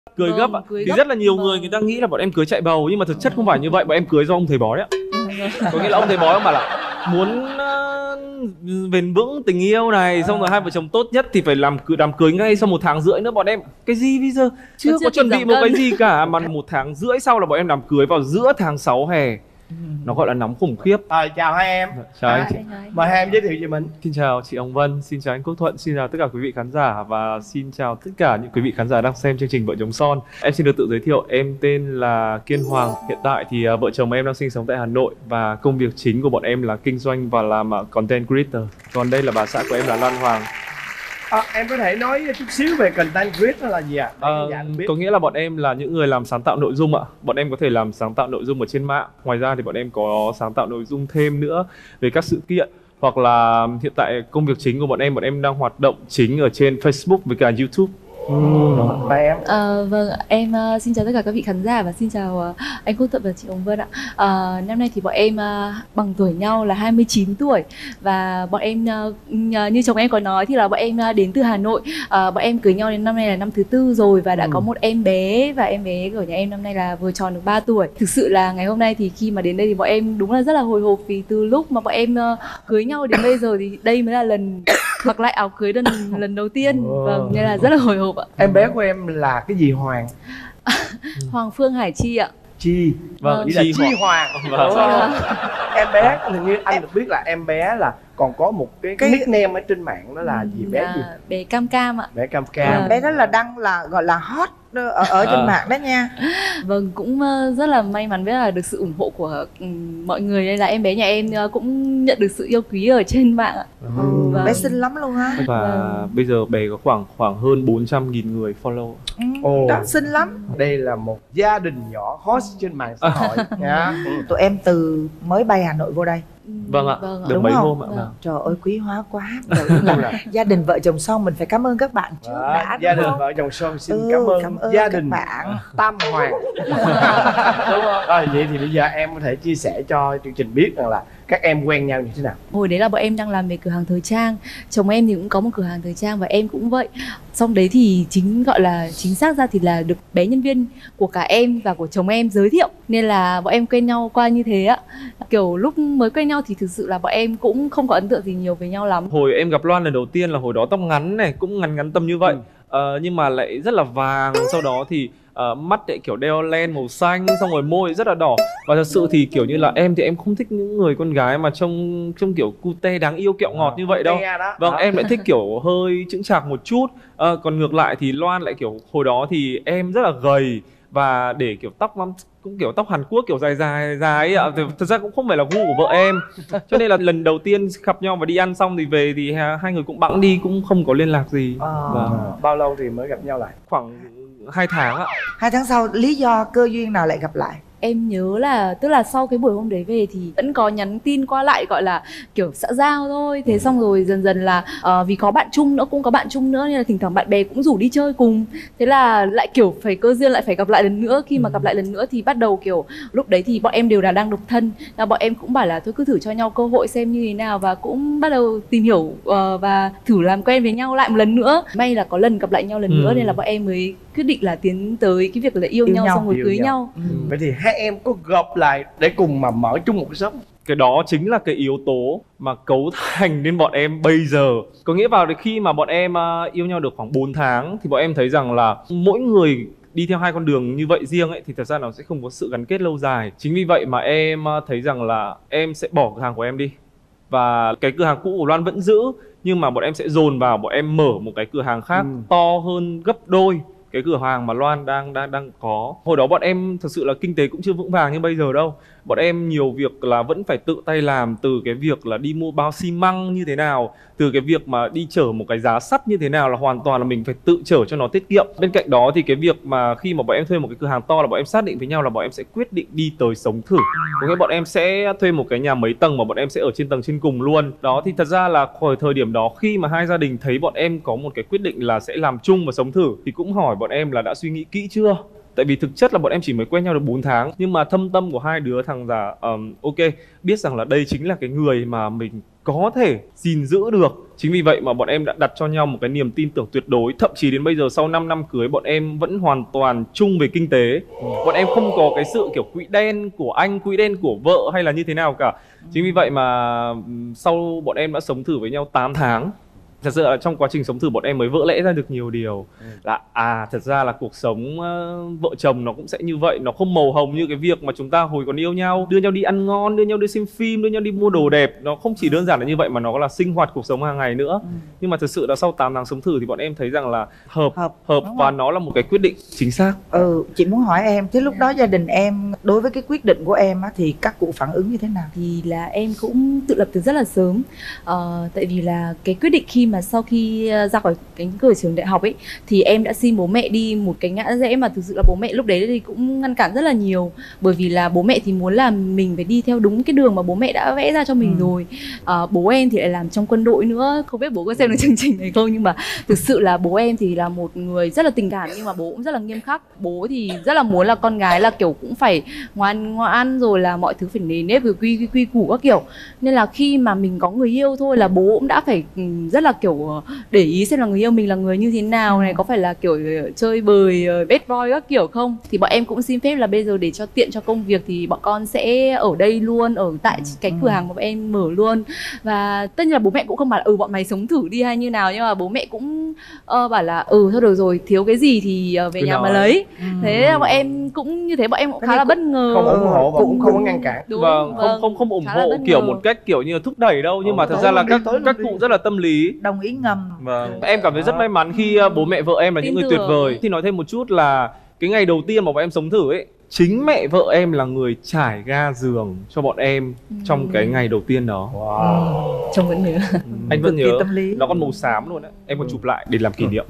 Cưới gấp ạ. Thì rất là nhiều người ta nghĩ là bọn em cưới chạy bầu, nhưng mà thực chất không phải như vậy. Bọn em cưới do ông thầy bói ạ. Có nghĩa là ông thầy bói ông bảo là muốn bền vững tình yêu này, xong rồi hai vợ chồng tốt nhất thì phải làm đám cưới ngay sau 1 tháng rưỡi nữa. Bọn em cái gì bây giờ chưa có chuẩn bị một cái gì cả, mà 1 tháng rưỡi sau là bọn em đám cưới vào giữa tháng 6 hè. Nó gọi là nóng khủng khiếp. Chào hai em. Chào anh chị. Mời hai em giới thiệu về mình. Xin chào chị Hồng Vân, xin chào anh Quốc Thuận, xin chào tất cả quý vị khán giả và xin chào tất cả những quý vị khán giả đang xem chương trình Vợ Chồng Son. Em xin được tự giới thiệu, em tên là Kiên Hoàng. Hiện tại thì vợ chồng em đang sinh sống tại Hà Nội và công việc chính của bọn em là kinh doanh và làm content creator. Còn đây là bà xã của em là Lan Hoàng. Em có thể nói chút xíu về content creator là gì ạ? Có nghĩa là bọn em là những người làm sáng tạo nội dung ạ. Bọn em có thể làm sáng tạo nội dung ở trên mạng. Ngoài ra thì bọn em có sáng tạo nội dung thêm nữa về các sự kiện. Hoặc là hiện tại công việc chính của bọn em đang hoạt động chính ở trên Facebook với cả YouTube. Và em? Vâng, em xin chào tất cả các vị khán giả và xin chào anh Quốc Thuận và chị Hồng Vân ạ. Năm nay thì bọn em bằng tuổi nhau là 29 tuổi. Và bọn em như chồng em có nói thì là bọn em đến từ Hà Nội. Bọn em cưới nhau đến năm nay là năm thứ 4 rồi và đã có một em bé. Và em bé của nhà em năm nay là vừa tròn được 3 tuổi. Thực sự là ngày hôm nay thì khi mà đến đây thì bọn em đúng là rất là hồi hộp, vì từ lúc mà bọn em cưới nhau đến bây giờ thì đây mới là lần mặc lại áo cưới lần đầu tiên. Vâng, nên là rất là hồi hộp ạ. Em bé của em là cái gì Hoàng? Hoàng Phương Hải Chi ạ. Chi. Vâng, chỉ là Chi Hoàng. Vâng. Em bé hình như anh được biết là em bé là còn có một cái nickname ở trên mạng, đó là gì? Bé gì? Bé Cam Cam ạ. Bé Cam Cam. Bé đó là đang là gọi là hot ở trên mạng đó nha. Vâng, cũng rất là may mắn với là được sự ủng hộ của mọi người, nên là em bé nhà em cũng nhận được sự yêu quý ở trên mạng ạ. Vâng. Bé xinh lắm luôn á. Và bây giờ bé có khoảng hơn 400.000 người follow. Đó, xinh lắm. Đây là một gia đình nhỏ hot trên mạng xã hội nha. Tụi em từ mới bay Hà Nội vô đây. Vâng ạ, được mấy hôm ạ. Trời ơi quý hóa quá. Gia đình Vợ Chồng Son mình phải cảm ơn các bạn trước đã. Gia đình Vợ Chồng Son xin cảm ơn gia đình bạn Tam Hoàng. Đúng không? Rồi vậy thì bây giờ em có thể chia sẻ cho chương trình biết rằng là các em quen nhau như thế nào? Hồi đấy là bọn em đang làm về cửa hàng thời trang. Chồng em thì cũng có một cửa hàng thời trang và em cũng vậy. Xong đấy thì chính xác ra thì là được bé nhân viên của cả em và của chồng em giới thiệu, nên là bọn em quen nhau qua như thế ạ. Kiểu lúc mới quen nhau thì thực sự là bọn em cũng không có ấn tượng gì nhiều với nhau lắm. Hồi em gặp Loan lần đầu tiên là hồi đó tóc ngắn này, cũng ngắn tầm như vậy. Nhưng mà lại rất là vàng. Sau đó thì mắt lại kiểu đeo len màu xanh, xong rồi môi rất là đỏ. Và thật sự thì kiểu như là em thì em không thích những người con gái mà trông kiểu cute đáng yêu kẹo ngọt như vậy đâu. Vâng, em lại thích kiểu hơi chững chạc một chút. Còn ngược lại thì Loan lại kiểu hồi đó thì em rất là gầy và để kiểu tóc cũng kiểu tóc Hàn Quốc kiểu dài ấy ạ. Thật ra cũng không phải là gu của vợ em. Cho nên là lần đầu tiên gặp nhau và đi ăn xong thì về thì hai người cũng bẵng đi, cũng không có liên lạc gì. Bao lâu thì mới gặp nhau lại? Khoảng 2 tháng ạ. 2 tháng sau, lý do cơ duyên nào lại gặp lại? Em nhớ là tức là sau cái buổi hôm đấy về thì vẫn có nhắn tin qua lại, gọi là kiểu xã giao thôi. Thế xong rồi dần dần là vì có bạn chung nữa, cũng có bạn chung nữa, nên là thỉnh thoảng bạn bè cũng rủ đi chơi cùng. Thế là lại kiểu phải cơ duyên lại phải gặp lại lần nữa. Khi mà gặp lại lần nữa thì bắt đầu kiểu lúc đấy thì bọn em đều là đang độc thân, là bọn em cũng bảo là thôi cứ thử cho nhau cơ hội xem như thế nào, và cũng bắt đầu tìm hiểu và thử làm quen với nhau lại một lần nữa. May là có lần gặp lại nhau lần nữa nên là bọn em mới quyết định là tiến tới cái việc là yêu nhau xong rồi cưới nhau. Vậy thì hai em có gặp lại để cùng mà mở chung một cái shop? Cái đó chính là cái yếu tố mà cấu thành nên bọn em bây giờ. Có nghĩa vào khi mà bọn em yêu nhau được khoảng 4 tháng thì bọn em thấy rằng là mỗi người đi theo hai con đường như vậy riêng ấy thì thật ra nó sẽ không có sự gắn kết lâu dài. Chính vì vậy mà em thấy rằng là em sẽ bỏ cửa hàng của em đi, và cái cửa hàng cũ của Loan vẫn giữ, nhưng mà bọn em sẽ dồn vào, bọn em mở một cái cửa hàng khác to hơn gấp đôi cái cửa hàng mà Loan đang có. Hồi đó bọn em thực sự là kinh tế cũng chưa vững vàng như bây giờ đâu. Bọn em nhiều việc là vẫn phải tự tay làm, từ cái việc là đi mua bao xi măng như thế nào, từ cái việc mà đi chở một cái giá sắt như thế nào là hoàn toàn là mình phải tự chở cho nó tiết kiệm. Bên cạnh đó thì cái việc mà khi mà bọn em thuê một cái cửa hàng to là bọn em xác định với nhau là bọn em sẽ quyết định đi tới sống thử. Có nghĩa bọn em sẽ thuê một cái nhà mấy tầng mà bọn em sẽ ở trên tầng trên cùng luôn. Đó thì thật ra là khỏi thời điểm đó khi mà hai gia đình thấy bọn em có một cái quyết định là sẽ làm chung và sống thử thì cũng hỏi bọn em là đã suy nghĩ kỹ chưa. Tại vì thực chất là bọn em chỉ mới quen nhau được 4 tháng, nhưng mà thâm tâm của hai đứa thằng già ok biết rằng là đây chính là cái người mà mình có thể gìn giữ được. Chính vì vậy mà bọn em đã đặt cho nhau một cái niềm tin tưởng tuyệt đối. Thậm chí đến bây giờ sau 5 năm cưới, bọn em vẫn hoàn toàn chung về kinh tế. Bọn em không có cái sự kiểu quỹ đen của anh, quỹ đen của vợ hay là như thế nào cả. Chính vì vậy mà sau bọn em đã sống thử với nhau 8 tháng, thật sự là trong quá trình sống thử bọn em mới vỡ lẽ ra được nhiều điều. Là thật ra là cuộc sống vợ chồng nó cũng sẽ như vậy. Nó không màu hồng như cái việc mà chúng ta hồi còn yêu nhau, đưa nhau đi ăn ngon, đưa nhau đi xem phim, đưa nhau đi mua đồ đẹp. Nó không chỉ đơn giản là như vậy mà nó là sinh hoạt cuộc sống hàng ngày nữa. Nhưng mà thực sự là sau 8 tháng sống thử thì bọn em thấy rằng là hợp và nó là một cái quyết định chính xác. Chị muốn hỏi em, thế lúc đó gia đình em đối với cái quyết định của em á, thì các cụ phản ứng như thế nào? Thì là em cũng tự lập từ rất là sớm. Tại vì là cái quyết định khi mà sau khi ra khỏi cánh cửa trường đại học ấy thì em đã xin bố mẹ đi một cái ngã rẽ mà thực sự là bố mẹ lúc đấy thì cũng ngăn cản rất là nhiều. Bởi vì là bố mẹ thì muốn là mình phải đi theo đúng cái đường mà bố mẹ đã vẽ ra cho mình rồi. Bố em thì lại làm trong quân đội nữa. Không biết bố có xem được chương trình này không, nhưng mà thực sự là bố em thì là một người rất là tình cảm, nhưng mà bố cũng rất là nghiêm khắc. Bố thì rất là muốn là con gái là kiểu cũng phải ngoan ngoãn, rồi là mọi thứ phải nề nếp, rồi quy củ các kiểu. Nên là khi mà mình có người yêu thôi là bố cũng đã phải rất là kiểu để ý xem là người yêu mình là người như thế nào này, có phải là kiểu chơi bời bad boy các kiểu không. Thì bọn em cũng xin phép là bây giờ để cho tiện cho công việc thì bọn con sẽ ở đây luôn, ở tại cái cửa hàng mà bọn em mở luôn. Và tất nhiên là bố mẹ cũng không bảo là bọn mày sống thử đi hay như nào, nhưng mà bố mẹ cũng bảo là thôi được rồi, thiếu cái gì thì về nhà mà lấy. Thế là bọn em cũng như thế, bọn em cũng khá là bất ngờ. Không ủng hộ và cũng không có ngăn cản. Vâng, không ủng hộ kiểu một cách kiểu như thúc đẩy đâu, nhưng mà thật ra là các cụ rất là tâm lý, đồng ý ngầm. Vâng, em cảm thấy rất may mắn khi bố mẹ vợ em là những người tuyệt vời. Thì nói thêm một chút là cái ngày đầu tiên mà bọn em sống thử ấy, chính mẹ vợ em là người trải ga giường cho bọn em trong cái ngày đầu tiên đó. Chồng vẫn nhớ. Anh vẫn nhớ. Nó còn màu xám luôn đấy. Em còn chụp lại để làm kỷ niệm.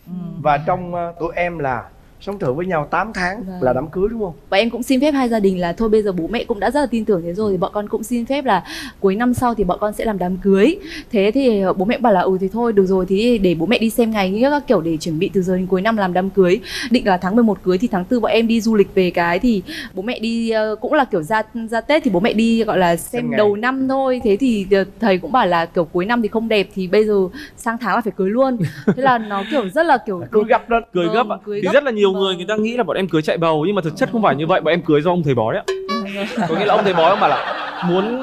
Và trong tụi em là sống thử với nhau 8 tháng là đám cưới đúng không? Và em cũng xin phép hai gia đình là thôi bây giờ bố mẹ cũng đã rất là tin tưởng thế rồi, thì bọn con cũng xin phép là cuối năm sau thì bọn con sẽ làm đám cưới. Thế thì bố mẹ bảo là thì thôi được rồi, thì để bố mẹ đi xem ngày nghĩa các kiểu để chuẩn bị từ giờ đến cuối năm làm đám cưới. Định là tháng 11 cưới thì tháng 4 bọn em đi du lịch về cái thì bố mẹ đi cũng là kiểu ra Tết thì bố mẹ đi gọi là xem đầu năm thôi. Thế thì thầy cũng bảo là kiểu cuối năm thì không đẹp thì bây giờ sang tháng là phải cưới luôn. Thế là nó kiểu rất là kiểu cưới gấp đó. Cưới gấp ạ. Thì rất là nhiều người ta nghĩ là bọn em cưới chạy bầu, nhưng mà thực chất không phải như vậy. Bọn em cưới do ông thầy bói ạ. Có nghĩa là ông thầy bói ông bảo là muốn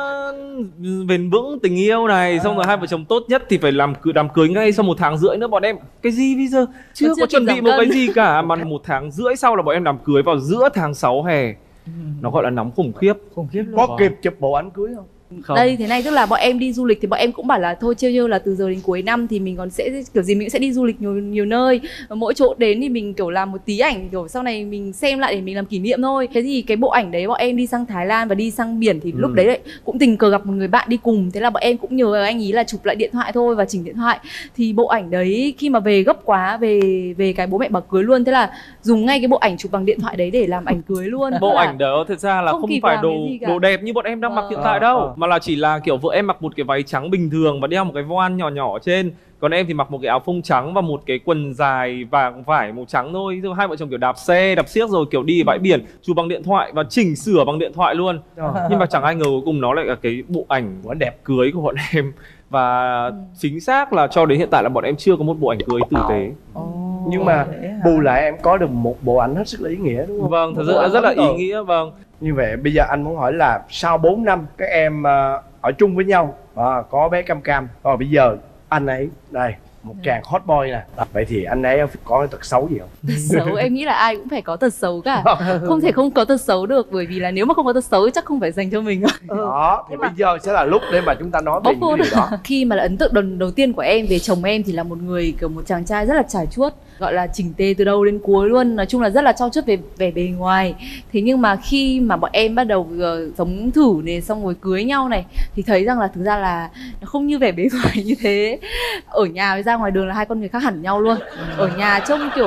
bền vững tình yêu này, xong rồi hai vợ chồng tốt nhất thì phải làm đám cưới ngay sau 1 tháng rưỡi nữa. Bọn em cái gì bây giờ chưa có chuẩn bị một cái gì cả, mà 1 tháng rưỡi sau là bọn em đám cưới vào giữa tháng 6 hè. Nó gọi là nóng khủng khiếp luôn. Có kịp chụp bộ ảnh cưới không? Không. Đây thế này, tức là bọn em đi du lịch thì bọn em cũng bảo là thôi chiêu là từ giờ đến cuối năm thì mình còn sẽ kiểu gì mình cũng sẽ đi du lịch nhiều nơi, mỗi chỗ đến thì mình kiểu làm một tí ảnh kiểu sau này mình xem lại để mình làm kỷ niệm thôi. Thế thì cái bộ ảnh đấy bọn em đi sang Thái Lan và đi sang biển thì lúc đấy lại cũng tình cờ gặp một người bạn đi cùng, thế là bọn em cũng nhờ anh ý là chụp lại điện thoại thôi và chỉnh điện thoại. Thì bộ ảnh đấy khi mà về gấp quá, về cái bố mẹ bảo cưới luôn, thế là dùng ngay cái bộ ảnh chụp bằng điện thoại đấy để làm ảnh cưới luôn. Bộ ảnh đó thật ra là không phải đồ đẹp như bọn em đang mặc hiện tại đâu, mà là chỉ là kiểu vợ em mặc một cái váy trắng bình thường và đeo một cái voan nhỏ nhỏ ở trên, còn em thì mặc một cái áo phông trắng và một cái quần dài vàng vải màu trắng thôi. Rồi hai vợ chồng kiểu đạp xe đạp xiếc rồi kiểu đi bãi biển, chụp bằng điện thoại và chỉnh sửa bằng điện thoại luôn. Nhưng mà chẳng ai ngờ cuối cùng nó lại là cái bộ ảnh đẹp cưới của bọn em. Và chính xác là cho đến hiện tại là bọn em chưa có một bộ ảnh cưới tử tế. Nhưng mà bù lại em có được một bộ ảnh hết sức là ý nghĩa đúng không? Vâng, thật sự rất là ý nghĩa. Vâng. Như vậy bây giờ anh muốn hỏi là sau 4 năm các em ở chung với nhau, có bé Cam Cam, rồi bây giờ anh ấy đây một chàng hot boy nè, vậy thì anh ấy có cái tật xấu gì không? Tật xấu em nghĩ là ai cũng phải có tật xấu cả, không thể không có tật xấu được, bởi vì là nếu mà không có tật xấu chắc không phải dành cho mình rồi. Đó thì bây giờ sẽ là lúc để mà chúng ta nói về những điều đó. Khi mà là ấn tượng đầu tiên của em về chồng em thì là một người kiểu một chàng trai rất là trải chuốt, gọi là chỉnh tề từ đầu đến cuối luôn, nói chung là rất là trau chuốt về vẻ bề ngoài. Thế nhưng mà khi mà bọn em bắt đầu sống thử này, xong rồi cưới nhau này, thì thấy rằng là thực ra là nó không như vẻ bề ngoài như thế. Ở nhà với ra ngoài đường là hai con người khác hẳn nhau luôn. Ở nhà trông kiểu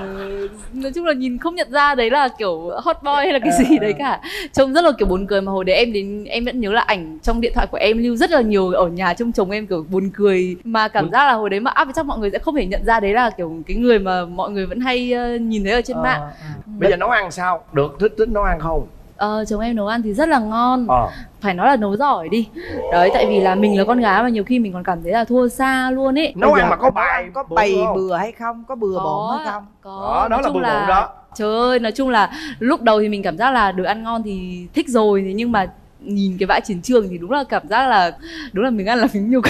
nói chung là nhìn không nhận ra đấy là kiểu hot boy hay là cái gì đấy cả, trông rất là kiểu buồn cười. Mà hồi đấy em đến em vẫn nhớ là ảnh trong điện thoại của em lưu rất là nhiều ở nhà trông chồng em kiểu buồn cười, mà cảm giác là hồi đấy mà up chắc mọi người sẽ không thể nhận ra đấy là kiểu cái người mà mọi người vẫn hay nhìn thấy ở trên mạng. Bây giờ nấu ăn sao? Được thích nấu ăn không? Chồng em nấu ăn thì rất là ngon, phải nói là nấu giỏi đi. Đấy, tại vì là mình là con gái mà nhiều khi mình còn cảm thấy là thua xa luôn ấy. Nấu ăn mà có bài có bày bừa hay không, có bừa bộn hay không? Có, đó là bừa bộn đó. Trời ơi, nói chung là lúc đầu thì mình cảm giác là được ăn ngon thì thích rồi, thế nhưng mà nhìn cái bãi chiến trường thì đúng là cảm giác là đúng là mình ăn là mình nhục.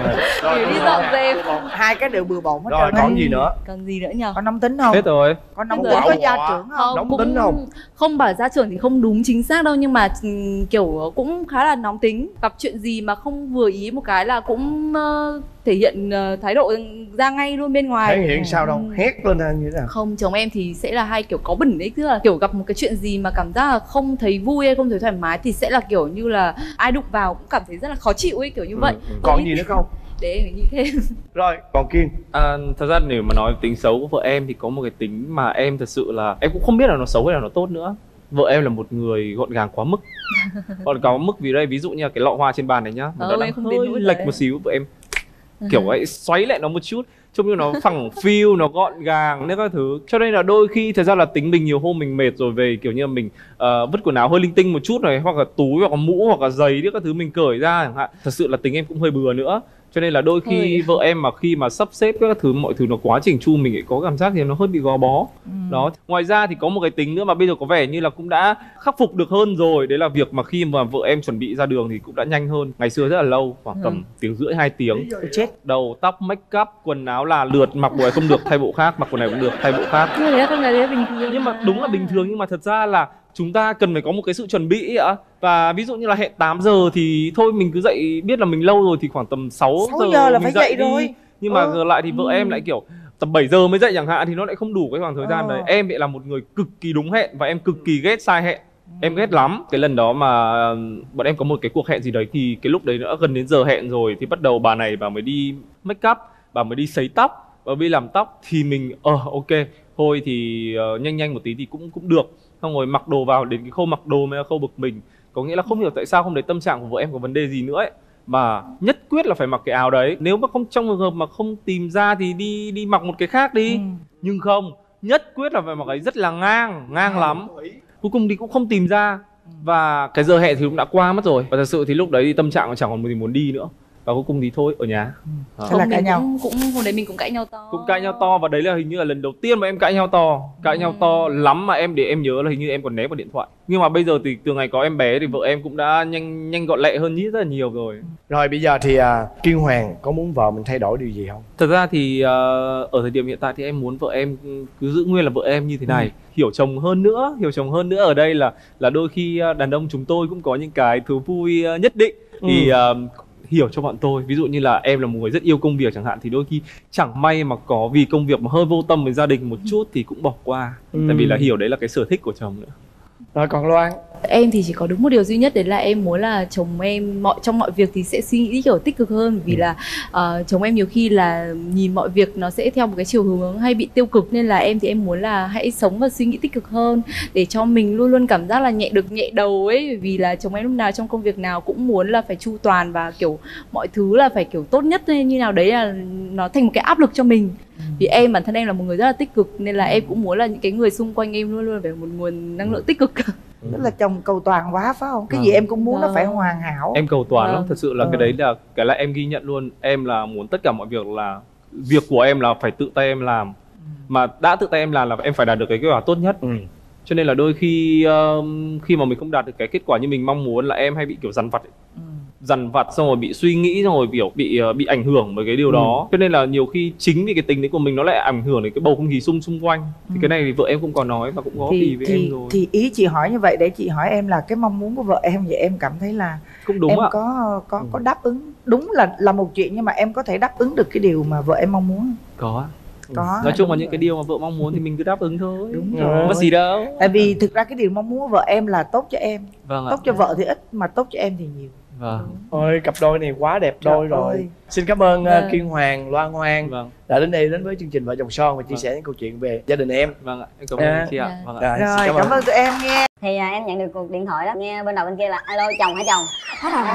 Rồi đi dọn dẹp. Hai cái đều bừa bộn hết rồi trơn. còn gì nữa? Còn gì nữa nhở? Có nóng tính không? Hết rồi. Có nóng tính, có gia trưởng không? Nóng tính không? Không bảo gia trưởng thì không đúng chính xác đâu, nhưng mà kiểu cũng khá là nóng tính. Gặp chuyện gì mà không vừa ý một cái là cũng thể hiện thái độ ra ngay luôn bên ngoài. Thể hiện sao đâu? Hét lên hay như thế nào? Không, chồng em thì sẽ là hay kiểu có bẩn ấy, tức là kiểu gặp một cái chuyện gì mà cảm giác là không thấy vui hay không thấy thoải mái thì sẽ là kiểu như là ai đụng vào cũng cảm thấy rất là khó chịu ấy, kiểu như vậy. Còn gì nữa không? Để em nghĩ thêm. Rồi, còn Kiên. Thật ra nếu mà nói tính xấu của vợ em thì có một cái tính mà em thật sự là em cũng không biết là nó xấu hay là nó tốt nữa. Vợ em là một người gọn gàng quá mức. Gọn gàng quá mức vì đây, ví dụ như là cái lọ hoa trên bàn này nhá, nó đang hơi lệch một xíu, vợ em kiểu ấy xoáy lại nó một chút, trông như nó phẳng phiu, nó gọn gàng nên các thứ. Cho nên là đôi khi thật ra là tính mình nhiều hôm mình mệt rồi về kiểu như mình vứt quần áo hơi linh tinh một chút này, hoặc là túi hoặc là mũ hoặc là giày các thứ mình cởi ra chẳng hạn. Thật sự là tính em cũng hơi bừa nữa, cho nên là đôi khi vợ em mà khi mà sắp xếp các thứ mọi thứ nó quá chỉnh chu mình lại có cảm giác thì nó hơi bị gò bó. Đó. Ngoài ra thì có một cái tính nữa mà bây giờ có vẻ như là cũng đã khắc phục được hơn rồi, đấy là việc mà khi mà vợ em chuẩn bị ra đường thì cũng đã nhanh hơn. Ngày xưa rất là lâu, khoảng tầm tiếng rưỡi 2 tiếng. Chết. Đầu tóc make up quần áo là lượt, mặc bộ này không được thay bộ khác, mặc bộ này cũng được thay bộ khác. Nhưng mà con gái đấy bình thường. Nhưng mà đúng là bình thường, nhưng mà thật ra là chúng ta cần phải có một cái sự chuẩn bị ạ. Và ví dụ như là hẹn 8 giờ thì thôi mình cứ dậy, biết là mình lâu rồi thì khoảng tầm 6 giờ là mình phải dậy rồi. Nhưng mà giờ lại thì vợ em lại kiểu tầm 7 giờ mới dậy chẳng hạn thì nó lại không đủ cái khoảng thời gian đấy. Em lại là một người cực kỳ đúng hẹn và em cực kỳ ghét sai hẹn. Em ghét lắm. Cái lần đó mà bọn em có một cái cuộc hẹn gì đấy thì cái lúc đấy đã gần đến giờ hẹn rồi thì bắt đầu bà này bà mới đi make up, bà mới đi sấy tóc, bà đi làm tóc thì mình ok, thôi thì nhanh nhanh một tí thì cũng được. Xong rồi mặc đồ vào, đến cái khâu mặc đồ mới là khâu bực mình. Có nghĩa là không hiểu tại sao hôm đấy tâm trạng của vợ em có vấn đề gì nữa ấy, mà nhất quyết là phải mặc cái áo đấy. Nếu mà không, trong trường hợp mà không tìm ra thì đi mặc một cái khác đi. Nhưng không, nhất quyết là phải mặc cái rất là ngang lắm. Cuối cùng thì cũng không tìm ra. Và cái giờ hẹn thì cũng đã qua mất rồi. Và thật sự thì lúc đấy thì tâm trạng chẳng còn gì muốn đi nữa. Và cuối cùng thì thôi, ở nhà. Thế là cãi nhau. Cũng hôm đấy mình cũng cãi nhau to. Cũng cãi nhau to, và đấy là hình như là lần đầu tiên mà em cãi nhau to. Cãi nhau to lắm mà để em nhớ là hình như em còn ném vào điện thoại. Nhưng mà bây giờ thì từ ngày có em bé thì vợ em cũng đã nhanh gọn lẹ hơn rất là nhiều rồi. Rồi bây giờ thì Kiên Hoàng có muốn vợ mình thay đổi điều gì không? Thật ra thì ở thời điểm hiện tại thì em muốn vợ em cứ giữ nguyên là vợ em như thế này. Hiểu chồng hơn nữa ở đây là đôi khi đàn ông chúng tôi cũng có những cái thú vui nhất định. Thì hiểu cho bọn tôi. Ví dụ như là em là một người rất yêu công việc chẳng hạn, thì đôi khi chẳng may mà có vì công việc mà hơi vô tâm với gia đình một chút thì cũng bỏ qua. Tại vì là hiểu đấy là cái sở thích của chồng nữa. Rồi còn Loan? Em thì chỉ có đúng một điều duy nhất, đấy là em muốn là chồng em trong mọi việc thì sẽ suy nghĩ kiểu tích cực hơn. Vì là chồng em nhiều khi là nhìn mọi việc nó sẽ theo một cái chiều hướng hay bị tiêu cực, nên là em thì em muốn là hãy sống và suy nghĩ tích cực hơn để cho mình luôn luôn cảm giác là nhẹ đầu ấy. Vì là chồng em lúc nào trong công việc nào cũng muốn là phải chu toàn và kiểu mọi thứ là phải kiểu tốt nhất, nên như nào đấy là nó thành một cái áp lực cho mình. Vì em bản thân em là một người rất là tích cực, nên là em cũng muốn là những cái người xung quanh em luôn luôn phải một nguồn năng lượng tích cực. Tức là chồng cầu toàn quá phải không? Cái gì em cũng muốn nó phải hoàn hảo. Em cầu toàn lắm, thật sự là cái đấy là cái là em ghi nhận luôn. Em là muốn tất cả mọi việc là việc của em là phải tự tay em làm. Mà đã tự tay em làm là em phải đạt được cái kết quả tốt nhất. Cho nên là đôi khi khi mà mình không đạt được cái kết quả như mình mong muốn là em hay bị kiểu dằn vặt ấy. Dằn vặt xong rồi bị suy nghĩ, xong rồi bị ảnh hưởng bởi cái điều đó. Cho nên là nhiều khi chính vì cái tính đấy của mình nó lại ảnh hưởng đến cái bầu không khí xung quanh. Thì cái này thì vợ em cũng có nói và cũng có vì với em rồi. Thì ý chị hỏi như vậy để chị hỏi em là cái mong muốn của vợ em, vậy em cảm thấy là cũng đúng em ạ. có đáp ứng đúng là một chuyện, nhưng mà em có thể đáp ứng được cái điều mà vợ em mong muốn không? Có. Nói chung là những cái điều mà vợ mong muốn thì mình cứ đáp ứng thôi. Đúng rồi. Có gì đâu. Tại vì thực ra cái điều mong muốn của vợ em là tốt cho em. Vâng ạ. Tốt cho vợ thì ít mà tốt cho em thì nhiều. Vâng. Ôi, cặp đôi này quá đẹp đôi rồi. ơi. Xin cảm ơn Kiên Hoàng, Loan Hoàng đã đến với chương trình Vợ Chồng Son và chia sẻ những câu chuyện về gia đình em. Vâng ạ, em cảm ơn chị ạ. Vâng ạ. Rồi, cảm ơn tụi em nghe. Thì em nhận được cuộc điện thoại đó, nghe bên đầu bên kia là alo chồng hả chồng. Hết hồn.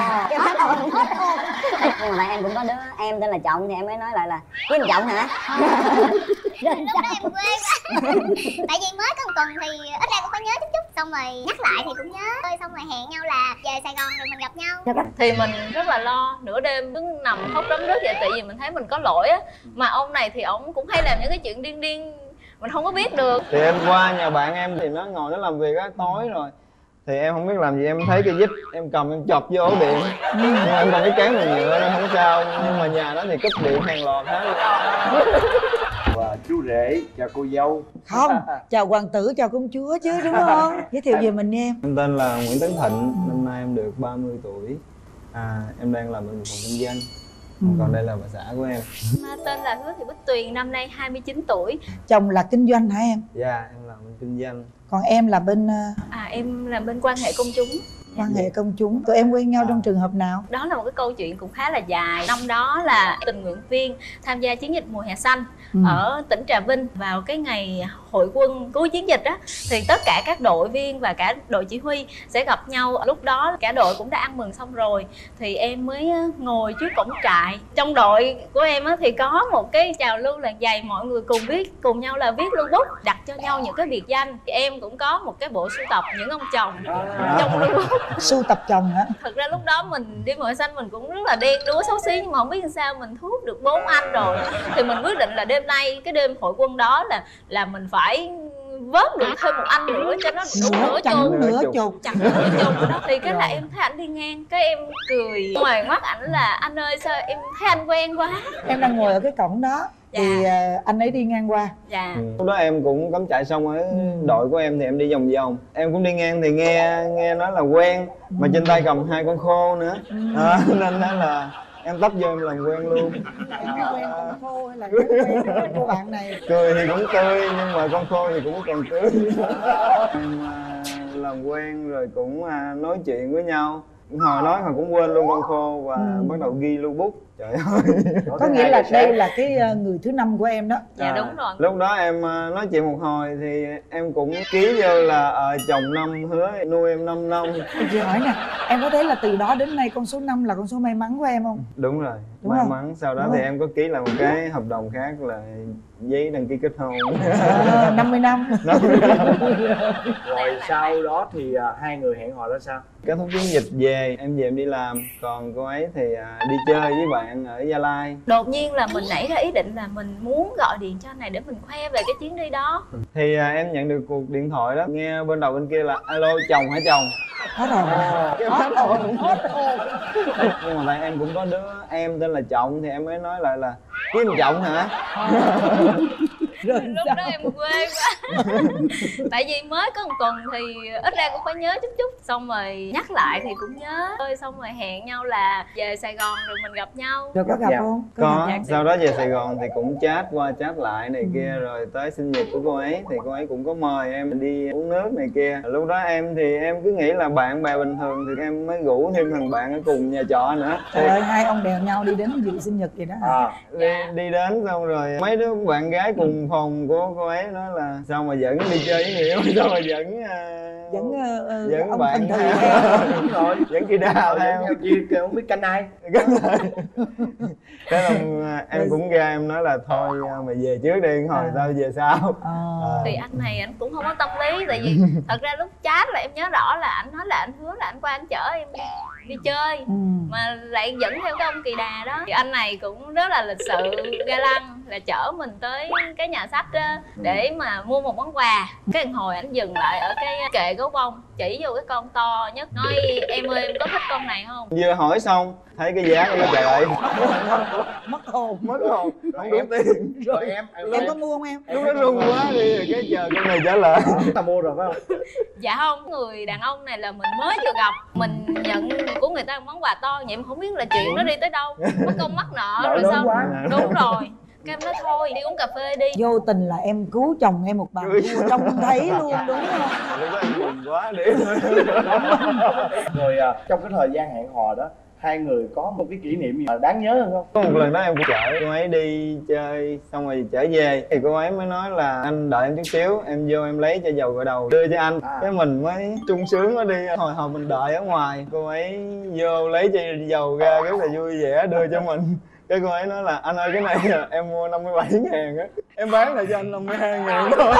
Nhưng mà tại em cũng có đứa em tên là Trọng thì em mới nói lại là với anh Trọng hả? Lúc đó em quên tại vì mới có một tuần thì ít ra cũng phải nhớ chút chút, xong rồi nhắc lại thì cũng nhớ, xong rồi hẹn nhau là về Sài Gòn rồi mình gặp nhau. Thì mình rất là lo, nửa đêm cứ nằm khóc rấm rứt vậy, tại vì mình thấy mình có lỗi á. Mà ông này thì ổng cũng hay làm những cái chuyện điên điên mình không có biết được. Thì em qua nhà bạn em thì nó ngồi nó làm việc á, tối rồi thì em không biết làm gì, em thấy cái vít em cầm em chọc vô ổ điện, nhưng mà em còn cái cán bằng nhựa nên không sao, nhưng mà nhà đó thì cúp điện hàng loạt hết luôn. Và chú rể chào cô dâu. Không, chào hoàng tử, chào công chúa chứ đúng không? Giới thiệu về mình đi em. Em tên là Nguyễn Tấn Thịnh, năm nay em được 30 tuổi. Em đang làm ở một phòng kinh doanh. Còn đây là bà xã của em. Tên là Hứa Thị Bích Tuyền, năm nay 29 tuổi. Chồng là kinh doanh hả em? Dạ, em làm bên kinh doanh. Còn em là bên Em làm bên quan hệ công chúng. quan hệ công chúng. Tụi em quen nhau trong trường hợp nào? Đó là một cái câu chuyện cũng khá là dài. Năm đó là tình nguyện viên tham gia chiến dịch mùa hè xanh ở tỉnh Trà Vinh. Vào cái ngày hội quân cuối chiến dịch á, thì tất cả các đội viên và cả đội chỉ huy sẽ gặp nhau. Lúc đó cả đội cũng đã ăn mừng xong rồi thì em mới ngồi trước cổng trại. Trong đội của em á, thì có một cái trào lưu là dày, mọi người cùng viết cùng nhau là viết lưu bút, đặt cho nhau những cái biệt danh. Em cũng có một cái bộ sưu tập những ông chồng trong lưu bút. Sưu tập chồng hả? Thực ra lúc đó mình đi mùa hè xanh mình cũng rất là đen đúa xấu xí, nhưng mà không biết làm sao mình thu hút được 4 anh rồi thì mình quyết định là đêm nay, cái đêm hội quân đó là mình phải vớt được thêm một anh nữa cho nó đủ nửa chục. Chẳng nửa chục đó. Thì cái là em thấy ảnh đi ngang, cái em cười ngoài mắt ảnh là anh ơi sao em thấy anh quen quá. Em đang ngồi ở cái cổng đó thì anh ấy đi ngang qua. Dạ. Lúc đó em cũng cắm trại xong ở đội của em thì em đi vòng vòng, em cũng đi ngang thì nghe nói là quen, mà trên tay cầm 2 con khô nữa, nên là em tấp vô em làm quen luôn. Quen con khô hay là quen cô bạn này? Cười thì cũng tươi nhưng mà con khô thì cũng còn tươi. Em làm quen rồi cũng nói chuyện với nhau, hồi nói hồi cũng quên luôn con khô và bắt đầu ghi lưu bút. Trời ơi. Có nghĩa là đây là cái người thứ 5 của em đó. Dạ đúng rồi. Lúc đó em nói chuyện một hồi thì em cũng ký vô là chồng năm hứa nuôi em 5 năm. Chị hỏi nè, em có thấy là từ đó đến nay con số 5 là con số may mắn của em không? Đúng rồi, Đúng may không? mắn. Sau đó Đúng thì không? em có ký là một cái hợp đồng khác là giấy đăng ký kết hôn. 50 năm. Rồi sau đó thì hai người hẹn hò ra sao? Kết thúc chiến dịch về em đi làm, còn cô ấy thì đi chơi với bạn ở Gia Lai. Đột nhiên là mình nảy ra ý định là mình muốn gọi điện cho anh này để mình khoe về cái chuyến đi đó. Thì em nhận được cuộc điện thoại đó, nghe bên đầu bên kia là alo chồng hả chồng. Hết rồi. Hết hồn. Nhưng mà tại em cũng có đứa em tên là Trọng thì em mới nói lại là kiếm Trọng hả. Rồi Lúc đó em quên quá. Tại vì mới có một tuần thì ít ra cũng phải nhớ chút chút. Xong rồi nhắc lại thì cũng nhớ. Xong rồi hẹn nhau là về Sài Gòn rồi mình gặp nhau. Rồi có gặp không? Có, sau đó về Sài Gòn thì cũng chat qua chat lại này kia. Rồi tới sinh nhật của cô ấy thì cô ấy cũng có mời em đi uống nước này kia. Lúc đó em thì em cứ nghĩ là bạn bè bình thường thì em mới rủ thêm thằng bạn ở cùng nhà trọ nữa. Trời ơi, hai ông đèo nhau đi đến dự sinh nhật gì đó hả? Đi đến xong rồi mấy đứa bạn gái cùng phòng của cô ấy nói là sao mà dẫn đi chơi với Nghĩa, sao mà dẫn ông bạn Thần theo. theo. Đúng rồi, dẫn Kỳ Đào theo. Chị không biết canh ai. Thế là em cũng ra em nói là thôi mày về trước đi, hồi tao về sau. Thì anh này anh cũng không có tâm lý. Tại vì thật ra lúc chat là em nhớ rõ là anh nói là anh hứa là anh qua anh chở em đi chơi, mà lại dẫn theo cái ông Kỳ Đà đó. Thì anh này cũng rất là lịch sự ga lăng, là chở mình tới cái nhà sách đó để mà mua một món quà. Cái hồi anh dừng lại ở cái kệ gấu bông, chỉ vô cái con to nhất, nói em ơi em có thích con này không. Vừa hỏi xong thấy cái giá của trời ơi Mất hồn. không đủ tiền. Rồi em có mua không em? Lúc đó run quá đi, cái chờ con này trả lời. ta mua rồi phải không? Dạ không, người đàn ông này là mình mới vừa gặp, mình nhận của người ta món quà to vậy mà không biết là chuyện nó đi tới đâu, mất công mắc nợ rồi xong. Đúng rồi, cái em nói thôi đi uống cà phê đi. Vô tình là em cứu chồng em một bàn cua trông thấy luôn đúng không? Lúc đó em buồn quá đi. Rồi trong cái thời gian hẹn hò đó, hai người có một cái kỷ niệm gì đáng nhớ hơn không? Có một lần đó em cũng chở cô ấy đi chơi xong rồi trở về thì cô ấy mới nói là anh đợi em chút xíu, em vô em lấy chai dầu gội đầu đưa cho anh. Cái mình mới sung sướng quá đi, hồi hộp mình đợi ở ngoài, cô ấy vô lấy chai dầu ra rất là vui vẻ đưa cho mình. Cái cô ấy nói là anh ơi cái này em mua 57.000 á, em bán lại cho anh 52.000 thôi.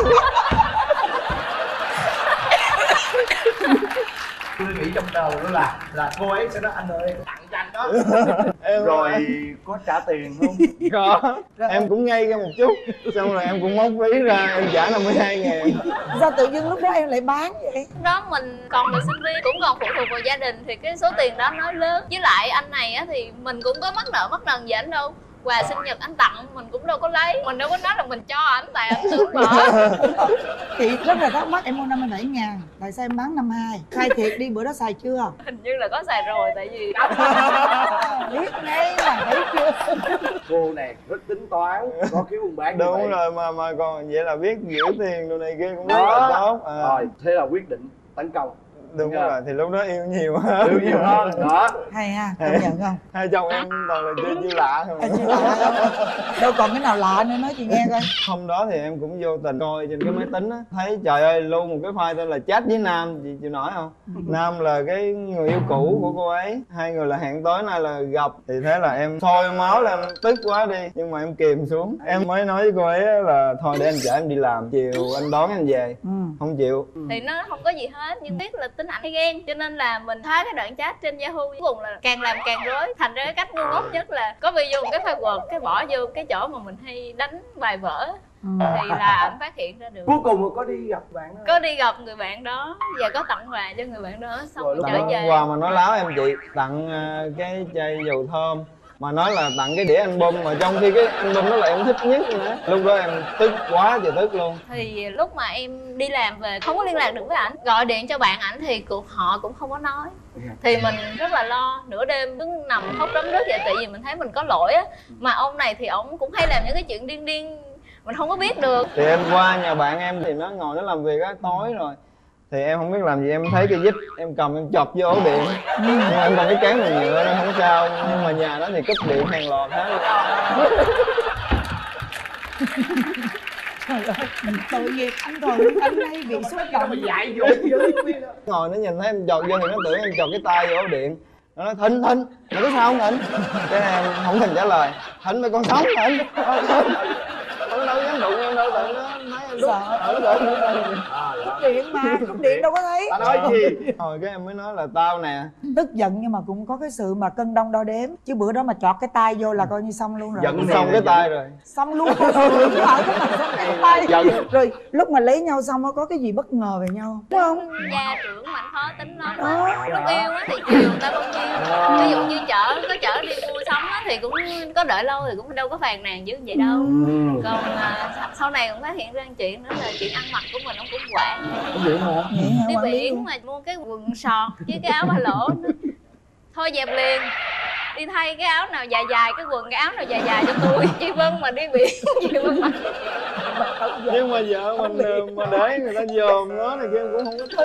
Tôi nghĩ trong đầu đó là cô ấy sẽ nói anh ơi tặng cho anh đó. Em rồi có trả tiền không? Có. Em cũng ngây ra một chút, xong rồi em cũng móc ví ra em trả 52.000. Sao tự dưng lúc đó em lại bán vậy? Lúc đó mình còn là sinh viên, cũng còn phụ thuộc vào gia đình thì cái số tiền đó nó lớn. Với lại anh này á thì mình cũng có mắc nợ mắc nần gì anh đâu. Quà sinh nhật anh tặng mình cũng đâu có lấy, mình đâu có nói là mình cho ảnh tại ảnh tưởng bỏ. Chị rất là thắc mắc, em mua 57.000, tại sao em bán 52? Khai thiệt đi, bữa đó xài chưa? Hình như là có xài rồi, tại vì Biết ngay mà thấy chưa? Cô này rất tính toán, có khiếu buôn bán. Đúng rồi, mà còn vậy là biết giữ tiền đồ này kia cũng rất là tốt. Rồi thế là quyết định tấn công. Đúng rồi, thì lúc đó yêu nhiều hơn. Yêu nhiều hơn đó. Hay ha, công nhận không? Hai chồng em toàn là chưa lạ không? Chưa lạ đâu còn cái nào lạ nữa, nói chị nghe coi. Hôm đó thì em cũng vô tình coi trên cái máy tính á, thấy trời ơi lưu một cái file tên là chat với Nam, chị chịu nổi không? Nam là cái người yêu cũ của cô ấy, hai người là hẹn tối nay là gặp. Thì thế là em sôi máu lên, tức quá đi, nhưng mà em kìm xuống. Em mới nói với cô ấy là thôi để anh chở em đi làm, chiều anh đón em về. Không chịu. thì nó không có gì hết, nhưng biết là tính ảnh hay ghen, cho nên là mình thấy cái đoạn chat trên Yahoo cuối cùng là càng làm càng rối. Thành ra cái cách ngu ngốc nhất là có video một cái file Word, cái bỏ vô cái chỗ mà mình hay đánh bài vở, thì là ảnh phát hiện ra được. Cuối cùng có đi gặp bạn đó. Có đi gặp người bạn đó và có tặng quà cho người bạn đó, xong rồi trở về. Quà mà nói láo em chị, tặng cái chai dầu thơm mà nói là tặng cái đĩa album, mà trong khi cái album đó là em thích nhất nữa. Lúc đó em tức quá trời tức luôn. Thì lúc mà em đi làm về không có liên lạc được với ảnh, gọi điện cho bạn ảnh thì họ cũng không có nói. Thì mình rất là lo, nửa đêm cứ nằm khóc rấm rứt vậy, tại vì mình thấy mình có lỗi á. Mà ông này thì ổng cũng hay làm những cái chuyện điên điên mình không có biết được. Thì em qua nhà bạn em thì nó ngồi nó làm việc á, tối rồi thì em không biết làm gì, em thấy cái vít em cầm em chọc vô ổ điện, nhưng mà em cầm cái cán bằng nhựa nên không sao, nhưng mà nhà đó thì cúp điện hàng loạt hết luôn. Trời ơi, tội nghiệp anh rồi, anh hay bị xúc động. Dạy dỗ Ngồi nó nhìn thấy em chọc vô thì nó tưởng em chọc cái tay vô ổ điện. Nó nói Thịnh, mày có sao không Thịnh? Cái này em không thèm trả lời. Thịnh mày còn sống Thịnh? Nó đâu dám đụng em đâu, tại nó thấy em đút ở Cúp điện mà, cúp điện đâu có thấy. Ta nói gì? Rồi cái em mới nói là tao nè. Tức giận nhưng mà cũng có cái sự mà cân đong đo đếm. Chứ bữa đó mà chọt cái tay vô là coi như xong luôn rồi. Giận xong cái tay rồi. Xong luôn rồi, cái tay. Rồi lúc mà lấy nhau xong có cái gì bất ngờ về nhau đúng không? Gia trưởng mà anh khó tính lắm. Lúc yêu á thì chiều người ta bao nhiêu. Ví dụ như có chở đi mua sắm á thì cũng có đợi lâu thì cũng đâu có phàn nàn dữ vậy đâu. Còn sau này cũng phát hiện ra chuyện nữa là chuyện ăn mặc của mình ông cũng quản. Vậy hả? Đi biển mà mua cái quần sọt với cái áo ba lỗ nữa. Thôi dẹp liền, đi thay cái áo nào dài dài, cái quần cái áo nào dài dài cho tôi. Chị Vân mà đi biển chị Vân mặc. Nhưng mà vợ mình mà để người ta dòm nó này kia cũng không có thích.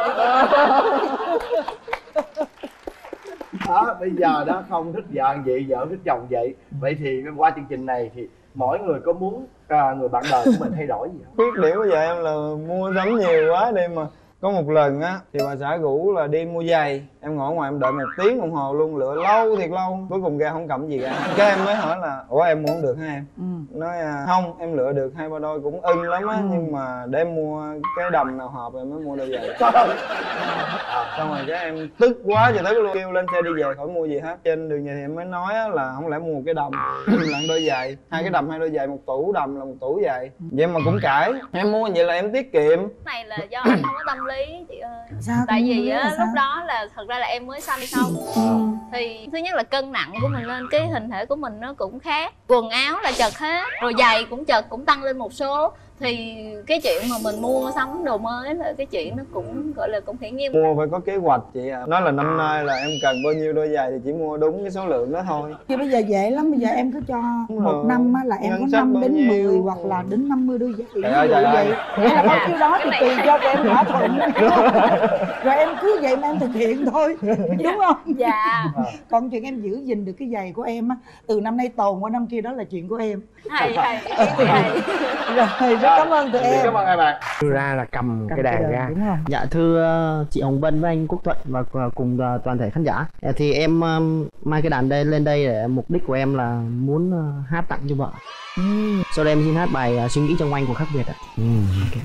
Đó, bây giờ đó không thích vợ vậy, vợ thích chồng vậy. Vậy thì qua chương trình này thì mỗi người có muốn người bạn đời của mình thay đổi gì không? Khuyết điểm của vợ em là mua sắm nhiều quá đi mà. Có một lần á thì bà xã rủ là đi mua giày, em ngồi ngoài em đợi 1 tiếng đồng hồ luôn, lựa lâu thiệt lâu, cuối cùng ra không cầm gì cả. Cái em mới hỏi là ủa em mua không được hả em? Nói không, em lựa được 2-3 đôi cũng ưng lắm á, nhưng mà để em mua cái đầm nào hợp em mới mua đôi giày. Xong rồi cái em tức quá trời tức luôn, kêu lên xe đi về khỏi mua gì hết. Trên đường về thì em mới nói là không lẽ mua một cái đầm lặn đôi giày, 2 cái đầm 2 đôi giày, 1 tủ đầm là 1 tủ giày. Vậy mà cũng cãi, em mua vậy là em tiết kiệm. Cái này là do anh không có tâm lý chị ơi. Sao? Tại vì á lúc đó là thật ra là em mới sanh xong. Thì thứ nhất là cân nặng của mình lên, cái hình thể của mình nó cũng khác, quần áo là chật hết, rồi giày cũng chật, cũng tăng lên một số. Thì cái chuyện mà mình mua sắm đồ mới là cái chuyện nó cũng gọi là cũng hiển nhiên. Mua phải có kế hoạch chị ạ. Nói là năm nay là em cần bao nhiêu đôi giày thì chỉ mua đúng cái số lượng đó thôi. Chứ bây giờ dễ lắm, bây giờ em cứ cho một năm á là em có 5 đến 10 hoặc là đến 50 đôi giày. Ví dụ vậy. Là bao nhiêu đó thì tùy cho em thỏa thuận. Rồi em cứ vậy mà em thực hiện thôi. Đúng không? Dạ. Còn chuyện em giữ gìn được cái giày của em á, từ năm nay tồn qua năm kia đó là chuyện của em. Hay. Rồi, rất cảm ơn tụi em. Cảm ơn hai bạn. Đưa ra là cầm cái đàn ra. Đúng không? Dạ thưa chị Hồng Vân với anh Quốc Thuận và cùng toàn thể khán giả, thì em mang cái đàn đây lên đây để mục đích của em là muốn hát tặng cho vợ. Sau đây em xin hát bài Suy Nghĩ Trong Anh của Khắc Việt ạ. Okay.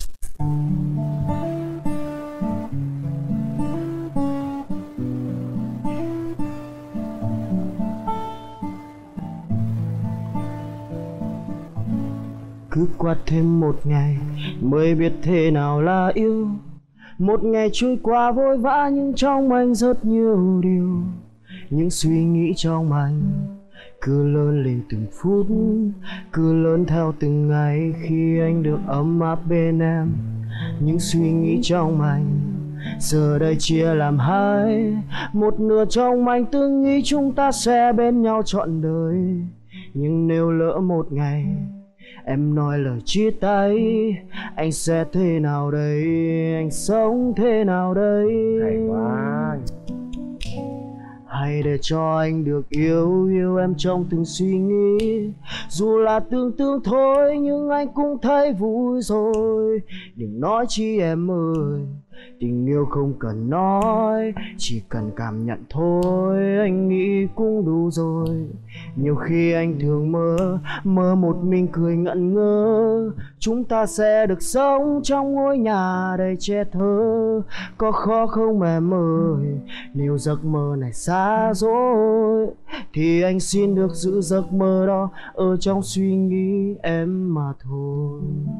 Cứ qua thêm một ngày mới biết thế nào là yêu. Một ngày trôi qua vội vã nhưng trong anh rất nhiều điều. Những suy nghĩ trong anh cứ lớn lên từng phút, cứ lớn theo từng ngày khi anh được ấm áp bên em. Những suy nghĩ trong anh giờ đây chia làm hai. Một nửa trong anh tự nghĩ chúng ta sẽ bên nhau trọn đời. Nhưng nếu lỡ một ngày em nói lời chia tay, anh sẽ thế nào đây, anh sống thế nào đây? Hay quá. Hãy để cho anh được yêu em trong từng suy nghĩ. Dù là tưởng tượng thôi nhưng anh cũng thấy vui rồi. Đừng nói chi em ơi, tình yêu không cần nói, chỉ cần cảm nhận thôi, anh nghĩ cũng đủ rồi. Nhiều khi anh thường mơ một mình cười ngẩn ngơ. Chúng ta sẽ được sống trong ngôi nhà đầy che thơ. Có khó không em ơi, nếu giấc mơ này xa rồi thì anh xin được giữ giấc mơ đó ở trong suy nghĩ em mà thôi.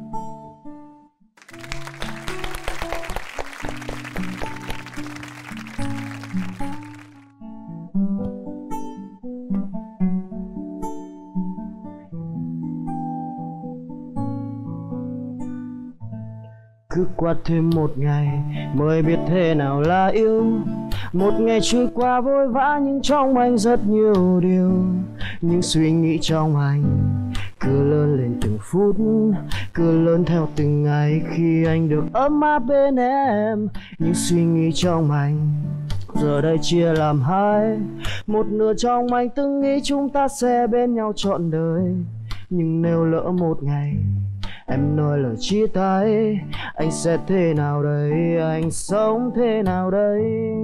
Cứ qua thêm một ngày mới biết thế nào là yêu. Một ngày trôi qua vội vã nhưng trong anh rất nhiều điều. Những suy nghĩ trong anh cứ lớn lên từng phút, cứ lớn theo từng ngày khi anh được ấm áp bên em. Những suy nghĩ trong anh giờ đây chia làm hai. Một nửa trong anh từng nghĩ chúng ta sẽ bên nhau trọn đời. Nhưng nếu lỡ một ngày em nói lời chia tay, anh sẽ thế nào đây, anh sống thế nào đây?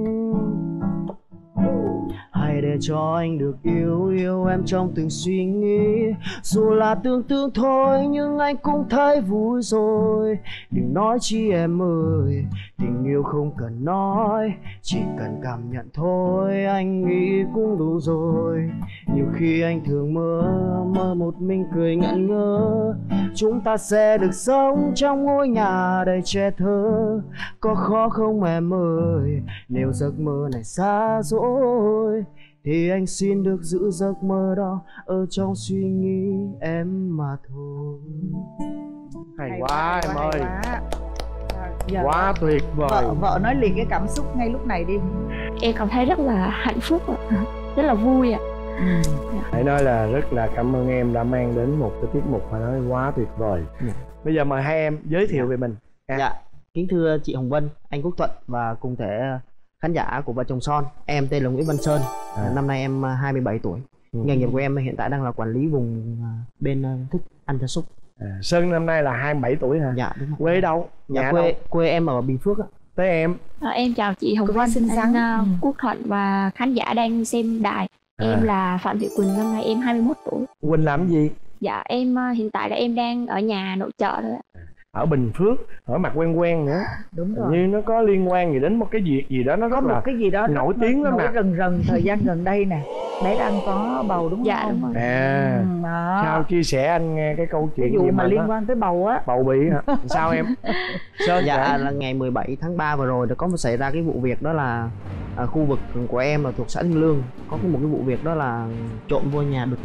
Hãy để cho anh được yêu em trong từng suy nghĩ. Dù là tưởng tượng thôi nhưng anh cũng thấy vui rồi. Đừng nói chi em ơi, tình yêu không cần nói, chỉ cần cảm nhận thôi, anh nghĩ cũng đủ rồi. Nhiều khi anh thường mơ một mình cười ngẩn ngơ. Chúng ta sẽ được sống trong ngôi nhà đầy che thơ. Có khó không em ơi, nếu giấc mơ này xa rồi thì anh xin được giữ giấc mơ đó ở trong suy nghĩ em mà thôi. Hay quá em ơi. Giờ quá tuyệt vời. Vợ nói liền cái cảm xúc ngay lúc này đi. Em cảm thấy rất là hạnh phúc ạ, rất là vui ạ. Hãy nói là rất là cảm ơn em đã mang đến một cái tiết mục mà nói quá tuyệt vời. Bây giờ mời hai em giới thiệu về mình. Dạ, kính thưa chị Hồng Vân, anh Quốc Thuận và cùng thể khán giả của vợ chồng son. Em tên là Nguyễn Văn Sơn, năm nay em 27 tuổi. Nghề nghiệp của em hiện tại đang là quản lý vùng bên thức ăn gia súc. Sơn năm nay là 27 tuổi hả? Dạ đúng rồi. Quê đâu? Dạ quê em ở Bình Phước ạ. Tới em. Em chào chị Hồng Vân, anh Quốc Thuận và khán giả đang xem đài. Em là Phạm Thị Quỳnh, năm nay em 21 tuổi. Quỳnh làm gì? Dạ em hiện tại là em đang ở nhà nội trợ thôi ạ. Ở Bình Phước, ở mặt quen nữa. Đúng rồi. Như nó có liên quan gì đến một cái việc gì đó nó rất là cái gì đó nổi tiếng lắm nè. Rần thời gian gần đây nè, bé đang có bầu đúng không? Dạ đúng rồi. Sao chia sẻ anh nghe cái câu chuyện cái vụ gì mà liên quan tới bầu á. Bầu bị hả? Sao em? Dạ là ngày 17 tháng 3 vừa rồi đã có xảy ra cái vụ việc đó là khu vực của em là thuộc xã Thanh Lương có một cái vụ việc đó là trộm vô nhà đột nhập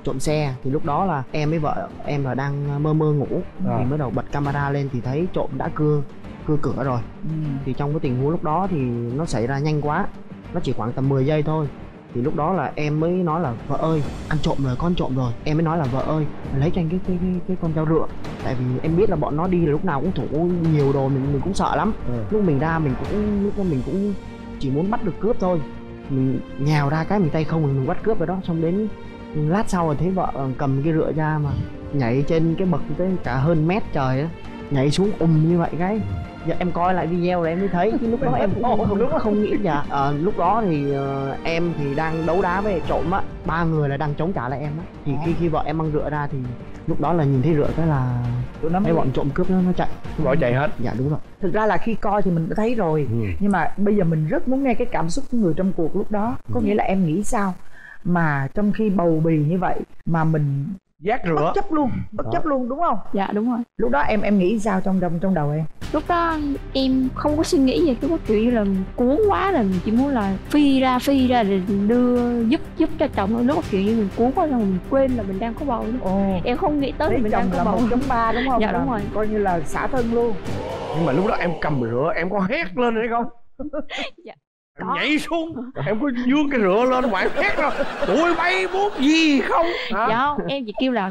trộm xe. Thì lúc đó là em với vợ em là đang mơ ngủ thì mới đầu bật camera lên thì thấy trộm đã cưa cửa rồi. Thì trong cái tình huống lúc đó thì nó xảy ra nhanh quá, nó chỉ khoảng tầm 10 giây thôi. Thì lúc đó là em mới nói là vợ ơi, ăn trộm rồi, con trộm rồi. Em mới nói là vợ ơi, lấy cho anh cái con dao rựa. Tại vì em biết là bọn nó đi là lúc nào cũng thủ nhiều đồ, mình cũng sợ lắm. Lúc mình ra mình cũng chỉ muốn bắt được cướp thôi. Mình nhào ra cái mình tay không mình bắt cướp rồi đó. Xong đến lát sau rồi thấy vợ cầm cái rựa ra mà nhảy trên cái bậc tới cả hơn mét trời á, nhảy xuống như vậy cái. Giờ em coi lại video rồi em mới thấy chứ lúc đó em cũng không nghĩ dạ. Lúc đó thì em thì đang đấu đá với trộm á, 3 người là đang chống trả lại em á. Thì khi vợ em mang rựa ra thì lúc đó là nhìn thấy rựa cái là mấy bọn trộm cướp nó chạy, bỏ chạy hết. Dạ đúng rồi. Thực ra là khi coi thì mình đã thấy rồi, nhưng mà bây giờ mình rất muốn nghe cái cảm xúc của người trong cuộc lúc đó. Có nghĩa là em nghĩ sao mà trong khi bầu bì như vậy mà mình giác rửa bất chấp luôn đúng không? Dạ đúng rồi. Lúc đó em nghĩ sao trong đầu em? Lúc đó em không có suy nghĩ gì, cứ có kiểu như là cuốn quá là mình chỉ muốn là phi ra để đưa giúp cho chồng. Lúc đó kiểu như mình cuốn quá rồi mình quên là mình đang có bầu. Em không nghĩ tới là mình đang có bầu. 1.3 đúng không? Dạ đúng rồi. Coi như là xả thân luôn. Nhưng mà lúc đó em cầm rửa em có hét lên hay không? Dạ. Em nhảy xuống, em có vươn cái rựa lên ngoài hét rồi tụi bay muốn gì không? Dạ không, em chỉ kêu là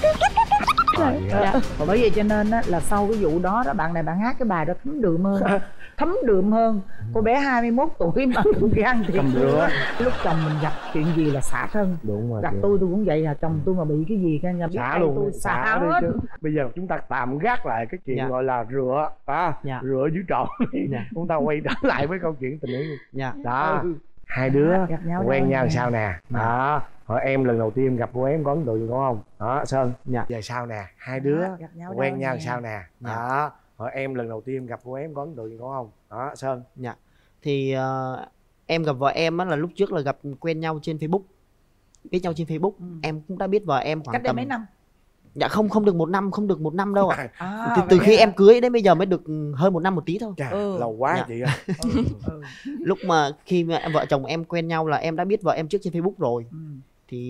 dạ. Bởi vậy cho nên á, là sau cái vụ đó bạn này bạn hát cái bài đó thấm đượm hơn. Cô bé 21 tuổi mà cũng gan thiệt rửa. Lúc chồng mình gặp chuyện gì là xả thân. Đúng rồi. Gặp tôi cũng vậy, là chồng tôi mà bị cái gì cái nhà biết xả luôn, tôi xả hết. Bây giờ chúng ta tạm gác lại cái chuyện gọi là rửa rửa dưới trộm. Chúng ta quay trở lại với câu chuyện tình yêu. Đó. Hai đứa quen nhau sao nè? Đó. Hỏi em lần đầu tiên gặp cô ấy em có ấn tượng gì không? Đó Sơn. Giờ sao nè? Hai đứa quen nhau sao nè? Đó. Hỏi em lần đầu tiên gặp cô ấy em có ấn tượng gì không? Đó Sơn. Thì em gặp vợ em á là lúc trước là quen nhau trên Facebook. Biết nhau trên Facebook. Em cũng đã biết vợ em khoảng cách đây mấy năm? Dạ không được một năm đâu ạ. Từ khi em cưới đến bây giờ mới được hơn 1 năm một tí thôi. Lâu quá chị ơi. Lúc mà khi mà vợ chồng em quen nhau là em đã biết vợ em trước trên Facebook rồi. Thì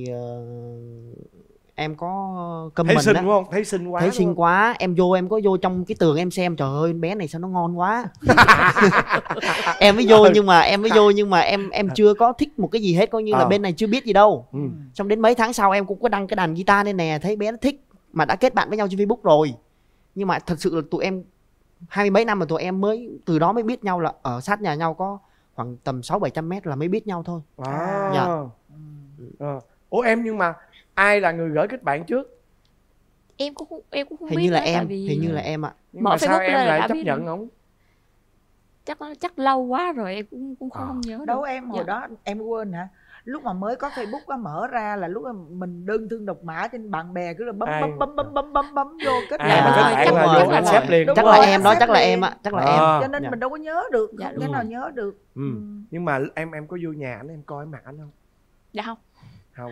em có comment thấy xinh đúng không? Thấy xinh quá. Thấy xinh quá, em có vô trong cái tường em xem, trời ơi bé này sao nó ngon quá. Em mới vô nhưng mà em chưa có thích một cái gì hết, coi như là bên này chưa biết gì đâu. Xong đến mấy tháng sau em cũng có đăng cái đàn guitar lên nè, thấy bé nó thích mà đã kết bạn với nhau trên Facebook rồi. Nhưng mà thật sự là tụi em 20 mấy năm mà tụi em mới từ đó mới biết nhau, là ở sát nhà nhau có khoảng tầm 600-700 mét là mới biết nhau thôi. Ủa em, nhưng mà ai là người gửi kết bạn trước? Em cũng không hình biết như là nữa, em, vì hình như là em ạ. Mà sao em lại chấp nhận không? Chắc lâu quá rồi em cũng không nhớ đâu. Em hồi đó em quên hả? Lúc mà mới có Facebook á, mở ra là lúc mà mình đơn thương độc mã trên bạn bè cứ là bấm vô kết bạn accept liền. Chắc là em đó, chắc là em ạ, chắc là em. Cho nên mình đâu có nhớ được, không thể nào nhớ được. Nhưng mà em có vô nhà ảnh em coi mặt ảnh không? Dạ không.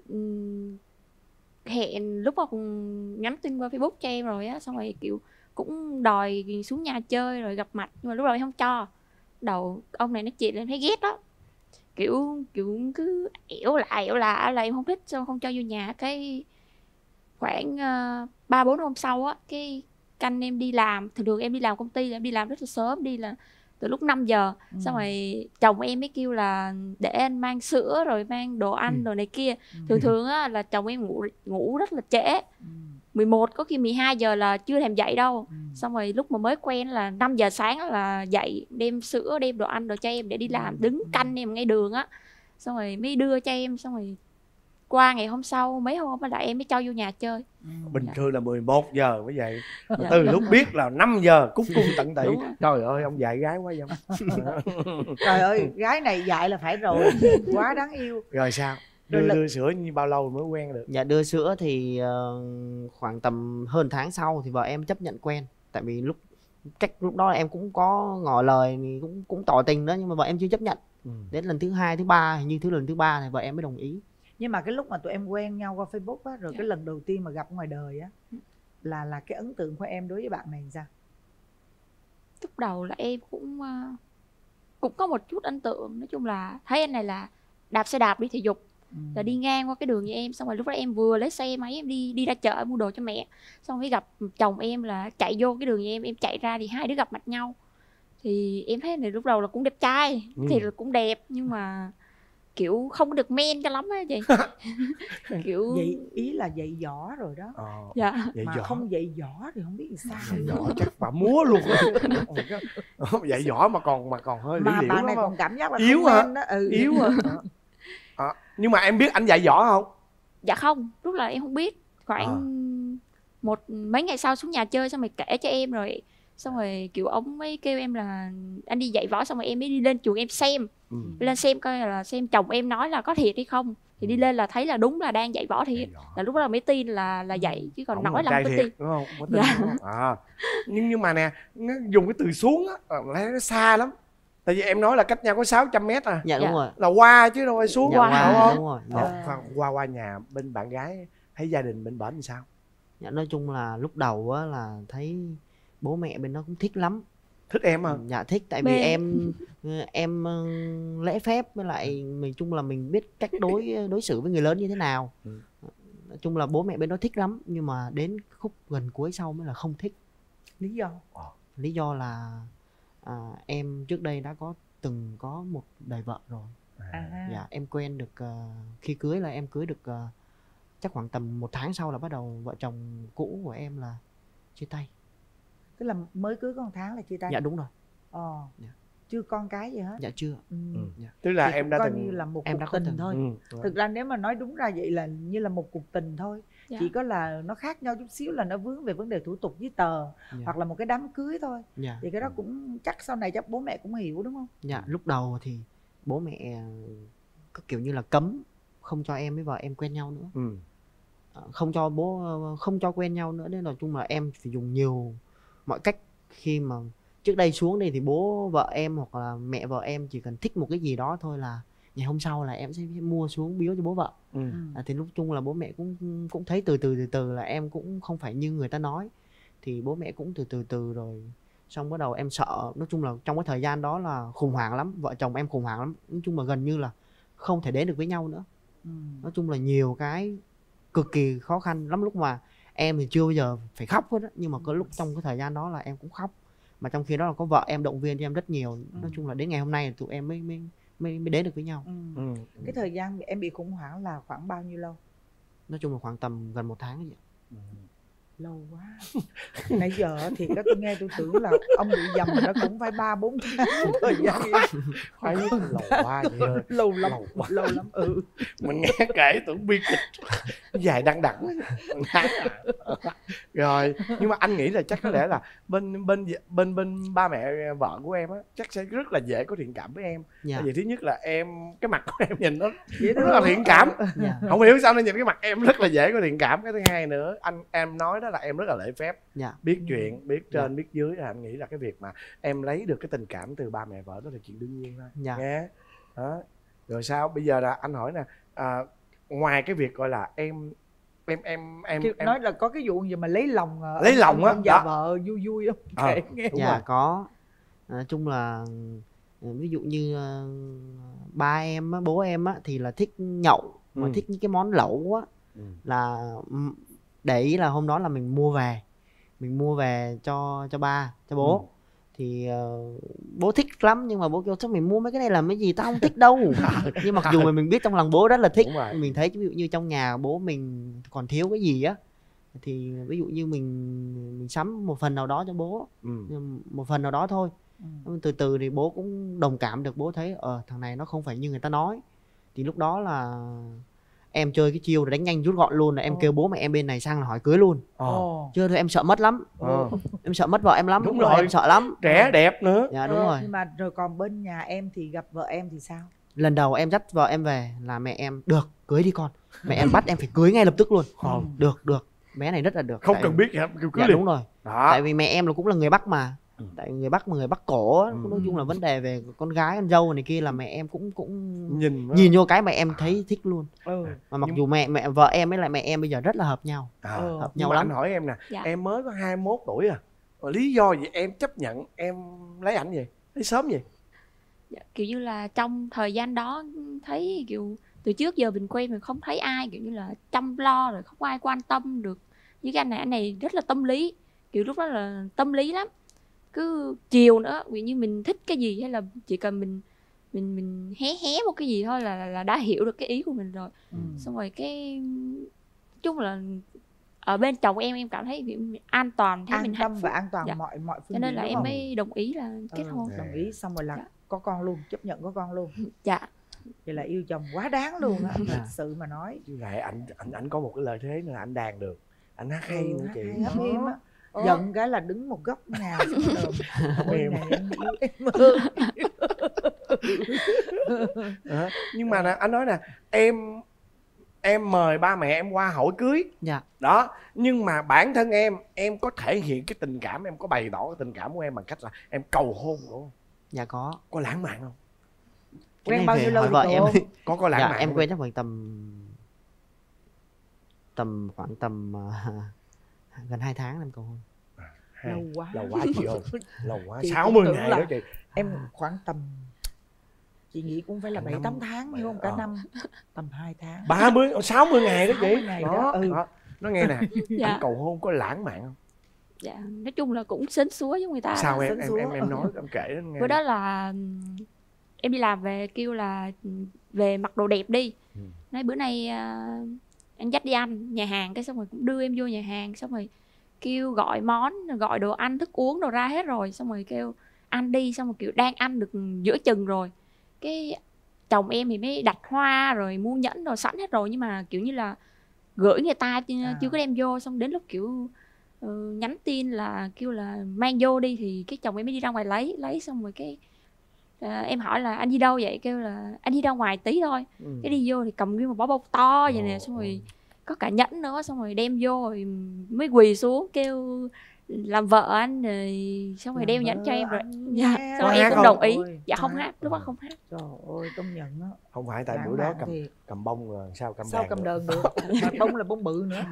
Hẹn lúc mà nhắn tin qua Facebook cho em rồi á, xong rồi kiểu cũng đòi xuống nhà chơi rồi gặp mặt, nhưng mà lúc đầu em không cho. Đầu ông này nói chuyện lên thấy ghét đó, kiểu cứ ẻo lạ là em không thích, xong không cho vô nhà. Cái khoảng 3-4 hôm sau á, cái canh em đi làm, thường em đi làm công ty, em đi làm rất là sớm, đi là từ lúc 5 giờ. Xong rồi chồng em mới kêu là để anh mang sữa rồi mang đồ ăn đồ này kia. Thường á là chồng em ngủ rất là trễ, 11 có khi 12 giờ là chưa thèm dậy đâu. Xong rồi lúc mà mới quen là 5 giờ sáng là dậy đem sữa đem đồ ăn đồ cho em để đi làm, đứng canh em ngay đường á, xong rồi mới đưa cho em. Xong rồi qua ngày hôm sau mấy hôm là em mới cho vô nhà chơi. Bình thường là 11 giờ mới vậy. Từ lúc biết là 5 giờ cúc cung tận tị. Trời ơi ông dạy gái quá vậy. Trời ơi gái này dạy là phải rồi. Quá đáng yêu. Rồi sao? Đưa sữa như bao lâu mới quen được? Dạ đưa sữa thì khoảng tầm hơn tháng sau thì vợ em chấp nhận quen. Tại vì lúc đó em cũng có ngỏ lời thì cũng tỏ tình đó, nhưng mà vợ em chưa chấp nhận. Đến lần thứ 2, thứ 3, hình như lần thứ 3 này vợ em mới đồng ý. Nhưng mà cái lúc mà tụi em quen nhau qua Facebook á, rồi cái lần đầu tiên mà gặp ngoài đời á, là cái ấn tượng của em đối với bạn này sao? Lúc đầu là em cũng có một chút ấn tượng. Nói chung là thấy anh này là đạp xe đạp đi thể dục, là đi ngang qua cái đường nhà em, xong rồi lúc đó em vừa lấy xe máy em đi ra chợ mua đồ cho mẹ, xong rồi gặp chồng em là chạy vô cái đường nhà em chạy ra thì hai đứa gặp mặt nhau. Thì em thấy này lúc đầu là cũng đẹp trai, thì là cũng đẹp nhưng mà kiểu không có được men cho lắm á chị. Kiểu vậy ý là dạy võ rồi đó. dạ. Dạy Mà võ. không dạy võ thì không biết làm sao. Dạy võ chắc bà múa luôn. Dạy võ mà còn hơi Mà lý liễu bạn này lắm còn không? cảm giác là Yếu không hả? men đó. Ừ. Yếu hả? Nhưng mà em biết anh dạy võ không? Dạ không, lúc là em không biết. Khoảng mấy ngày sau xuống nhà chơi xong rồi kể cho em rồi. Xong rồi kiểu ông mới kêu em là anh đi dạy võ, xong rồi em mới đi lên trường em xem. Lên xem coi là xem chồng em nói là có thiệt hay không. Thì đi lên là thấy là đúng là đang dạy võ thiệt. Là lúc đó là mới tin là dạy, chứ còn nói là không có tin. Đúng không? Có tin đúng không? Nhưng mà nè, nó dùng cái từ xuống á, thấy nó xa lắm. Tại vì em nói là cách nhau có 600 mét à. Dạ đúng rồi. Là qua chứ đâu phải xuống. Qua, đúng rồi. Qua nhà bên bạn gái thấy gia đình bên bển làm sao? Dạ nói chung là lúc đầu á là thấy bố mẹ bên đó cũng thích lắm. Thích em à? Dạ thích, tại vì em lễ phép, với lại mình chung là mình biết cách đối xử với người lớn như thế nào. Nói chung là bố mẹ bên đó thích lắm, nhưng mà đến khúc gần cuối sau mới là không thích. Lý do? Lý do là em trước đây đã từng có một đời vợ rồi. Dạ em quen được khi cưới là em cưới được chắc khoảng tầm 1 tháng sau là bắt đầu vợ chồng cũ của em là chia tay. Tức là mới cưới có 1 tháng là chia tay? Dạ đúng rồi. Chưa con cái gì hết? Dạ chưa. Dạ. Tức là thì em đã coi từng... như là một em cuộc đã tình từng thôi. Thực ra nếu mà nói đúng ra vậy là như là một cuộc tình thôi. Chỉ có là nó khác nhau chút xíu là nó vướng về vấn đề thủ tục giấy tờ, hoặc là một cái đám cưới thôi. Thì cái đó cũng chắc sau này chắc bố mẹ cũng hiểu đúng không? Dạ lúc đầu thì bố mẹ có kiểu như là cấm không cho em với vợ em quen nhau nữa. Không cho không cho quen nhau nữa, nên nói chung là em phải dùng nhiều mọi cách. Khi mà trước đây xuống đây thì bố vợ em hoặc là mẹ vợ em chỉ cần thích một cái gì đó thôi là ngày hôm sau là em sẽ mua xuống biếu cho bố vợ. Thì lúc chung là bố mẹ cũng thấy từ từ là em cũng không phải như người ta nói, thì bố mẹ cũng từ từ rồi. Xong bắt đầu em sợ, nói chung là trong cái thời gian đó là khủng hoảng lắm, vợ chồng em khủng hoảng lắm. Nói chung là gần như là không thể đến được với nhau nữa. Nói chung là nhiều cái cực kỳ khó khăn lắm. Lúc mà em thì chưa bao giờ phải khóc hết á, nhưng mà có lúc trong cái thời gian đó là em cũng khóc. Mà trong khi đó là có vợ em động viên cho em rất nhiều. Nói chung là đến ngày hôm nay tụi em mới đến được với nhau. Cái thời gian em bị khủng hoảng là khoảng bao nhiêu lâu? Nói chung là khoảng tầm gần 1 tháng vậy. Lâu quá. Nãy giờ thì tôi nghe tôi tưởng là ông bị dầm nó cũng phải 3-4 tháng thời gian. Phải lâu quá vậy. Lâu lắm. Mình nghe kể tưởng biên kịch dài đăng đẳng. Rồi, nhưng mà anh nghĩ là chắc có lẽ là bên ba mẹ vợ của em á chắc sẽ rất là dễ có thiện cảm với em. Tại vì thứ nhất là em, cái mặt của em nhìn nó rất là thiện cảm. Không hiểu sao nên nhìn cái mặt em rất là dễ có thiện cảm. Cái thứ hai nữa, em nói đó là em rất là lễ phép, biết chuyện, biết trên biết dưới. Là anh nghĩ là cái việc mà em lấy được cái tình cảm từ ba mẹ vợ đó là chuyện đương nhiên thôi. Nghe đó. Rồi sao bây giờ là anh hỏi nè, ngoài cái việc gọi là em nói là có cái vụ gì mà lấy lòng á, ông già vợ vui không? Kể nghe. Dạ có. Nói chung là ví dụ như ba em á, bố em á thì là thích nhậu, mà thích những cái món lẩu á. Là để ý là hôm đó là mình mua về cho ba, cho bố. Thì bố thích lắm, nhưng mà bố kêu chắc mình mua mấy cái này làm cái gì, tao không thích đâu. Nhưng mặc dù mình biết trong lòng bố rất là thích. Mình thấy ví dụ như trong nhà bố mình còn thiếu cái gì á, thì ví dụ như mình sắm một phần nào đó cho bố, một phần nào đó thôi. Từ từ thì bố cũng đồng cảm được, bố thấy thằng này nó không phải như người ta nói. Thì lúc đó là em chơi cái chiêu đánh nhanh rút gọn luôn, là em kêu bố mẹ em bên này sang là hỏi cưới luôn. Chưa thôi em sợ mất lắm. Em sợ mất vợ em lắm. Đúng rồi, em sợ lắm. Trẻ đẹp nữa. Dạ đúng rồi. Nhưng mà rồi còn bên nhà em thì gặp vợ em thì sao? Lần đầu em dắt vợ em về là mẹ em được cưới đi con. Mẹ em bắt em phải cưới ngay lập tức luôn. Được. Bé này rất là được. Không cần biết gì hết, cưới dạ, liền. đúng rồi. Tại vì mẹ em là cũng là người Bắc mà. Tại người Bắc mà người Bắc cổ á, nói chung là vấn đề về con gái con dâu này kia là mẹ em cũng nhìn vô cái mà em thấy thích luôn. Mà mặc dù mẹ vợ em với lại mẹ em bây giờ rất là hợp nhau. Hợp nhau lắm. Anh hỏi em nè, em mới có 21 tuổi à, lý do gì em chấp nhận em lấy ảnh vậy, lấy sớm vậy? Kiểu như là trong thời gian đó thấy kiểu từ trước giờ mình quen mình không thấy ai kiểu như là chăm lo rồi không ai quan tâm được với cái anh này rất là tâm lý, kiểu lúc đó là tâm lý lắm, cứ chiều nữa ví như mình thích cái gì hay là chỉ cần mình hé một cái gì thôi là đã hiểu được cái ý của mình rồi. Xong rồi cái chung là ở bên chồng em cảm thấy an toàn, thấy mình hạnh phúc và an toàn dạ. mọi phương cho nên diện, là đúng em không? mới đồng ý là kết hôn. Đồng ý xong rồi là có con luôn, chấp nhận có con luôn. Dạ. Vậy là yêu chồng quá đáng luôn á, thật sự mà nói. Chứ lại ảnh có một cái lợi thế nữa là ảnh đàn được, ảnh hát hay luôn chị. Hát êm á. Giận cái là đứng một góc nhà ôi này em yêu em. Nhưng mà anh nói nè, em mời ba mẹ em qua hỏi cưới. Dạ. Đó, nhưng mà bản thân em có thể hiện cái tình cảm, em có bày tỏ cái tình cảm của em bằng cách là em cầu hôn đúng không? Dạ có. Có lãng mạn không? Quen bao nhiêu lâu vợ em có lãng dạ, mạn em không? quen chắc khoảng tầm gần 2 tháng em cầu hôn. Lâu quá chị ơi. Lâu quá, chị 60 tưởng ngày là đó chị. em khoảng tầm, chị nghĩ cũng phải là 7-8 tháng chứ không cả năm, tầm 2 tháng. 60 ngày đó chị. 60 ngày đó. Đó. Nó nghe nè, Dạ. anh cầu hôn có lãng mạn không? Dạ, nói chung là cũng sến súa với người ta. Sao em nói, em kể đến nghe. Bữa đó là em đi làm về kêu là về mặc đồ đẹp đi. Nói bữa nay anh dắt đi ăn nhà hàng, cái xong rồi cũng đưa em vô nhà hàng, xong rồi kêu gọi món, gọi đồ ăn thức uống đồ ra hết rồi, xong rồi kêu ăn đi, xong rồi kiểu đang ăn được giữa chừng rồi, cái chồng em thì mới đặt hoa rồi mua nhẫn rồi sẵn hết rồi, nhưng mà kiểu như là gửi người ta chưa có đem vô, xong đến lúc kiểu nhắn tin là kêu là mang vô đi, thì cái chồng em mới đi ra ngoài lấy xong rồi cái em hỏi là anh đi đâu vậy, kêu là anh đi ra ngoài tí thôi. Cái đi vô thì cầm nguyên một bó bông to vậy nè, xong rồi có cả nhẫn nữa, xong rồi đem vô rồi mới quỳ xuống kêu làm vợ anh, rồi xong rồi đeo nhẫn cho em rồi. Dạ, xong rồi em cũng đồng ý. Dạ không hát, lúc đó không hát. Trời ơi, công nhận đó. Không phải tại bữa đó cầm bông rồi sao cầm đờn được. Mà bông là bông bự nữa.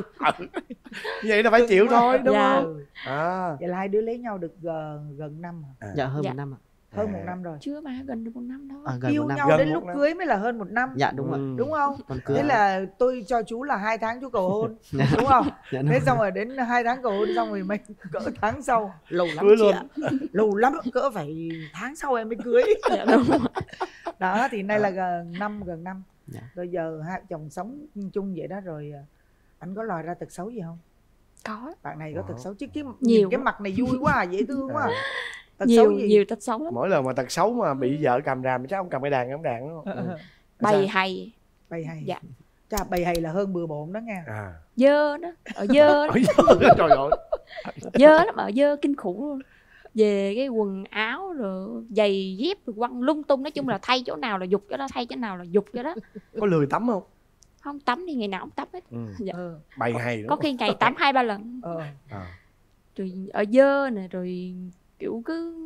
Vậy là phải chịu thôi đúng dạ. không? Vậy là hai đứa lấy nhau được gần năm hả? Dạ hơn 1 năm ạ. Hơn 1 năm rồi. Chưa mà gần được 1 năm đâu. Gần yêu 1 năm. nhau đến lúc cưới mới là hơn 1 năm. Dạ đúng rồi. Đúng không? Thế Thế là tôi cho chú là 2 tháng chú cầu hôn, đúng không? Dạ, thế xong rồi đến 2 tháng cầu hôn xong rồi mấy cỡ tháng sau lâu lắm cưới chị luôn. ạ. Lâu lắm, cỡ phải tháng sau em mới cưới. Dạ, đúng rồi. Đó thì nay là gần năm. Dạ. Rồi giờ hai chồng sống chung vậy đó, rồi anh có lòi ra tật xấu gì không? Có. Bạn này có tật xấu chứ Nhiều. cái mặt này vui quá, dễ thương quá. Tật nhiều xấu gì? nhiều tật xấu lắm. Mỗi lần mà tật xấu mà bị vợ cầm ràm chắc ông cầm cái đàn đúng không? Bày hay. Bày hay. Dạ. Chà, bày hay là hơn bừa bộn đó nha. Dơ đó, ở dơ đó. Trời ơi. Dơ lắm, ở dơ kinh khủng luôn. Về cái quần áo rồi giày dép rồi quăng lung tung, nói chung là thay chỗ nào là dục chỗ đó, thay chỗ nào là dục chỗ đó. Có lười tắm không? Không tắm thì ngày nào cũng tắm hết. Dạ. Bày hay đúng có không? khi ngày tắm 2-3 lần. Rồi ở dơ nè, rồi kiểu cứ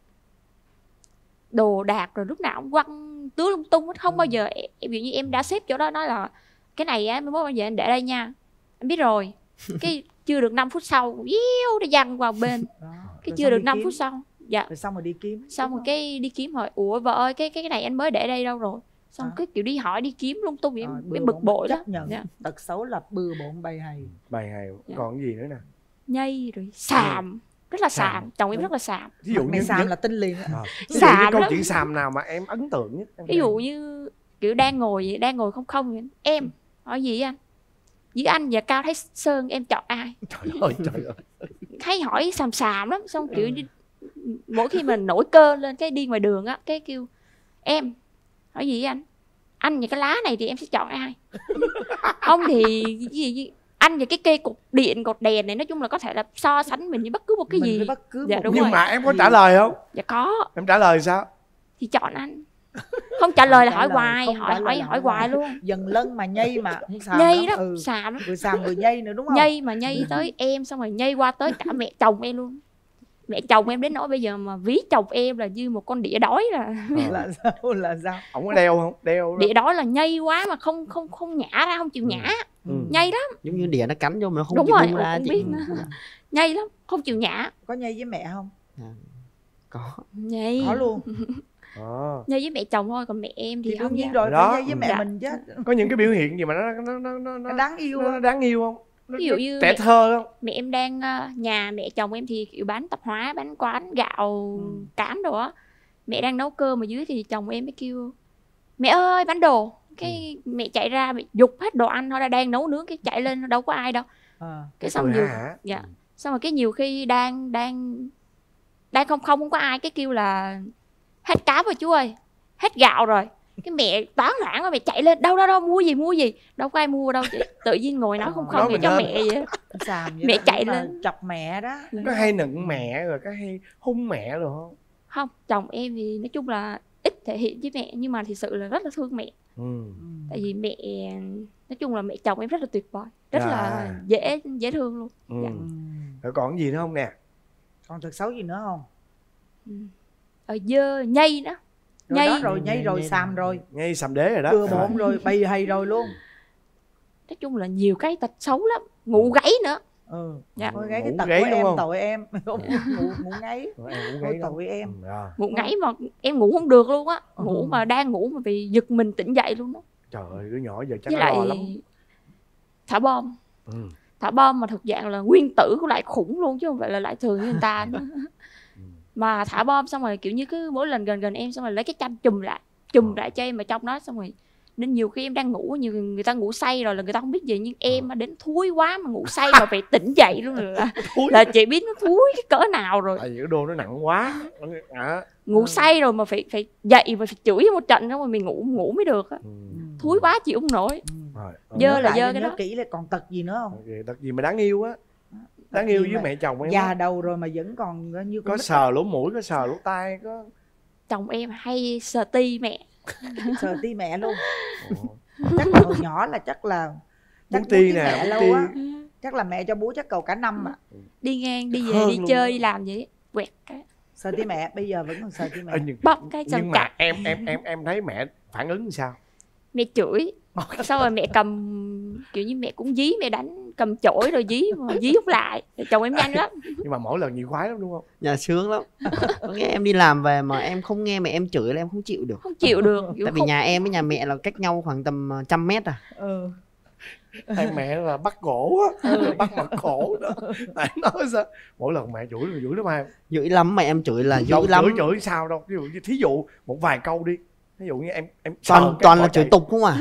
đồ đạc rồi lúc nào cũng quăng tứ lung tung hết, không bao giờ ví dụ như em đã xếp chỗ đó nói là cái này á mới bao giờ anh để đây nha, anh biết rồi. Cái chưa được 5 phút sau nó văng vào bên đó. Cái chưa được 5 phút sau dạ rồi xong rồi đi kiếm, xong rồi cái đi kiếm hỏi ủa vợ ơi cái này anh mới để đây đâu rồi, xong cái kiểu đi hỏi đi kiếm lung tung em bực bội đó. Nhận tật xấu là bừa bộn bày hay. Còn cái gì nữa nè? Nhây rồi xàm, rất là xàm. Chồng em rất là xàm. Ví dụ như xàm là tinh liền. Xàm câu chuyện xàm nào mà em ấn tượng nhất? Ví dụ như kiểu đang ngồi không em hỏi gì anh, với anh và Cao Thái Sơn em chọn ai? Trời ơi. Hay hỏi xàm lắm, xong kiểu mỗi khi mình nổi cơn lên cái đi ngoài đường á, cái kêu em hỏi gì anh và cái lá này thì em sẽ chọn ai? Không thì gì anh và cái cây cột điện cột đèn này, nói chung là có thể là so sánh mình với bất cứ một cái gì. Dạ, đúng nhưng rồi. mà em có trả lời không? Dạ có. Em trả lời sao? Thì chọn anh. Không trả lời là hỏi hoài, hỏi hoài luôn. Dần lân mà nhây mà xàm nhây lắm. Xàm lắm. Vừa xàm vừa nhây nữa đúng không? Nhây mà nhây tới em, xong rồi nhây qua tới cả mẹ chồng em luôn. Mẹ chồng em đến nỗi bây giờ mà ví chồng em là như một con đĩa đói là sao? Ông có đeo không? Đeo đĩa đói là nhây quá mà không nhả ra, không chịu nhả. Nhây lắm. Giống như đĩa nó cắn vô mà không đúng chịu rồi, buông ra không biết nữa. Nhây lắm, không chịu nhả. Có nhây với mẹ không? Có. Nhây. Có luôn. Nhây với mẹ chồng thôi, còn mẹ em thì Thì không đương nhiên nha. rồi, Đó. phải với mẹ Dạ. mình chứ. Có những cái biểu hiện gì mà Nó đáng yêu nó không? đáng yêu không? Ví dụ như trẻ thơ không? mẹ em đang nhà mẹ chồng em thì kiểu bán tạp hóa, bán quán gạo cám đồ á. Mẹ đang nấu cơm ở dưới thì chồng em mới kêu mẹ ơi bán đồ. Cái mẹ chạy ra mẹ giục hết đồ ăn, nó đang nấu nướng, cái chạy lên đâu có ai đâu. Cái xong nhiều dạ. Xong rồi cái nhiều khi đang không có ai, cái kêu là hết cám rồi chú ơi, hết gạo rồi. Cái mẹ toán loạn rồi, mẹ chạy lên đâu mua gì, đâu có ai mua đâu chị. Tự nhiên ngồi nói không vậy cho mẹ vậy. Mẹ chạy lên chọc mẹ đó. Có hay nựng mẹ rồi có hay hung mẹ rồi không? Không, chồng em thì nói chung là ít thể hiện với mẹ, nhưng mà thực sự là rất là thương mẹ. Tại vì mẹ nói chung là mẹ chồng em rất là tuyệt vời, rất là dễ thương luôn. Dạ. Rồi còn gì nữa không nè? Còn tật xấu gì nữa không? Dơ nhây đó. Nhây rồi xàm rồi. Nhây xàm đế rồi đó. Bừa bộn rồi, bày hay rồi luôn. Nói chung là nhiều cái tật xấu lắm. Ngủ gáy nữa. Dạ. Thôi cái tật của em, tội em. Ngủ ngáy. Tội em. Ngủ ngáy mà em ngủ không được luôn á. Ngủ mà đang ngủ mà vì giật mình tỉnh dậy luôn đó. Trời ơi, đứa nhỏ giờ chắc với lo lắm. Thả bom. Thả bom mà thực dạng là nguyên tử của lại khủng luôn, chứ không phải là lại thường như người ta nữa. Mà thả bom xong rồi kiểu như cứ mỗi lần gần em xong rồi lấy cái chăn chùm lại cho em ở trong đó, xong rồi nên nhiều khi em đang ngủ, nhiều người ta ngủ say rồi là người ta không biết gì, nhưng em mà đến thúi quá mà ngủ say mà phải tỉnh dậy luôn là chị biết nó thúi cái cỡ nào rồi. Tại vì cái đô nó nặng quá. Ngủ say rồi mà phải dậy và phải chửi một trận, xong rồi mình ngủ mới được á. Thúi quá chịu không nổi. Dơ là dơ cái đó. Kỹ là còn tật gì nữa không? Tật gì mà đáng yêu á? Đáng yêu với mẹ chồng em. Già đầu rồi mà vẫn còn như có sờ lỗ mũi, có sờ lỗ tai, có. Chồng em hay sờ ti mẹ. Sờ ti mẹ luôn. Chắc là hồi nhỏ là chắc bú ti nè, mẹ lâu á. Chắc là mẹ cho bú chắc cầu cả năm mà. Đi ngang, đi về, đi chơi, đi làm vậy quẹt cái. Sờ ti mẹ, bây giờ vẫn còn sờ ti mẹ. Bóp cái chân nhưng mà em thấy mẹ phản ứng sao? Mẹ chửi. Sau rồi mẹ cầm kiểu như mẹ cũng dí, mẹ đánh cầm chổi rồi dí mà dí không lại. Chồng em nhanh lắm. Nhưng mà mỗi lần nhiều khoái lắm đúng không? Nhà sướng lắm. Có nghe em đi làm về mà em không nghe mẹ em chửi là em không chịu được. Không chịu được. Tại vì nhà em với nhà mẹ là cách nhau khoảng tầm 100 mét à. Hai mẹ là bắt gỗ á, bắt mặt khổ đó. Tại nói sao mỗi lần mẹ chửi lắm em. Dữ lắm, mẹ em chửi là dữ lắm. Chửi sao đâu, ví dụ như thí dụ một vài câu đi. Ví dụ như em toàn là chửi tục không à.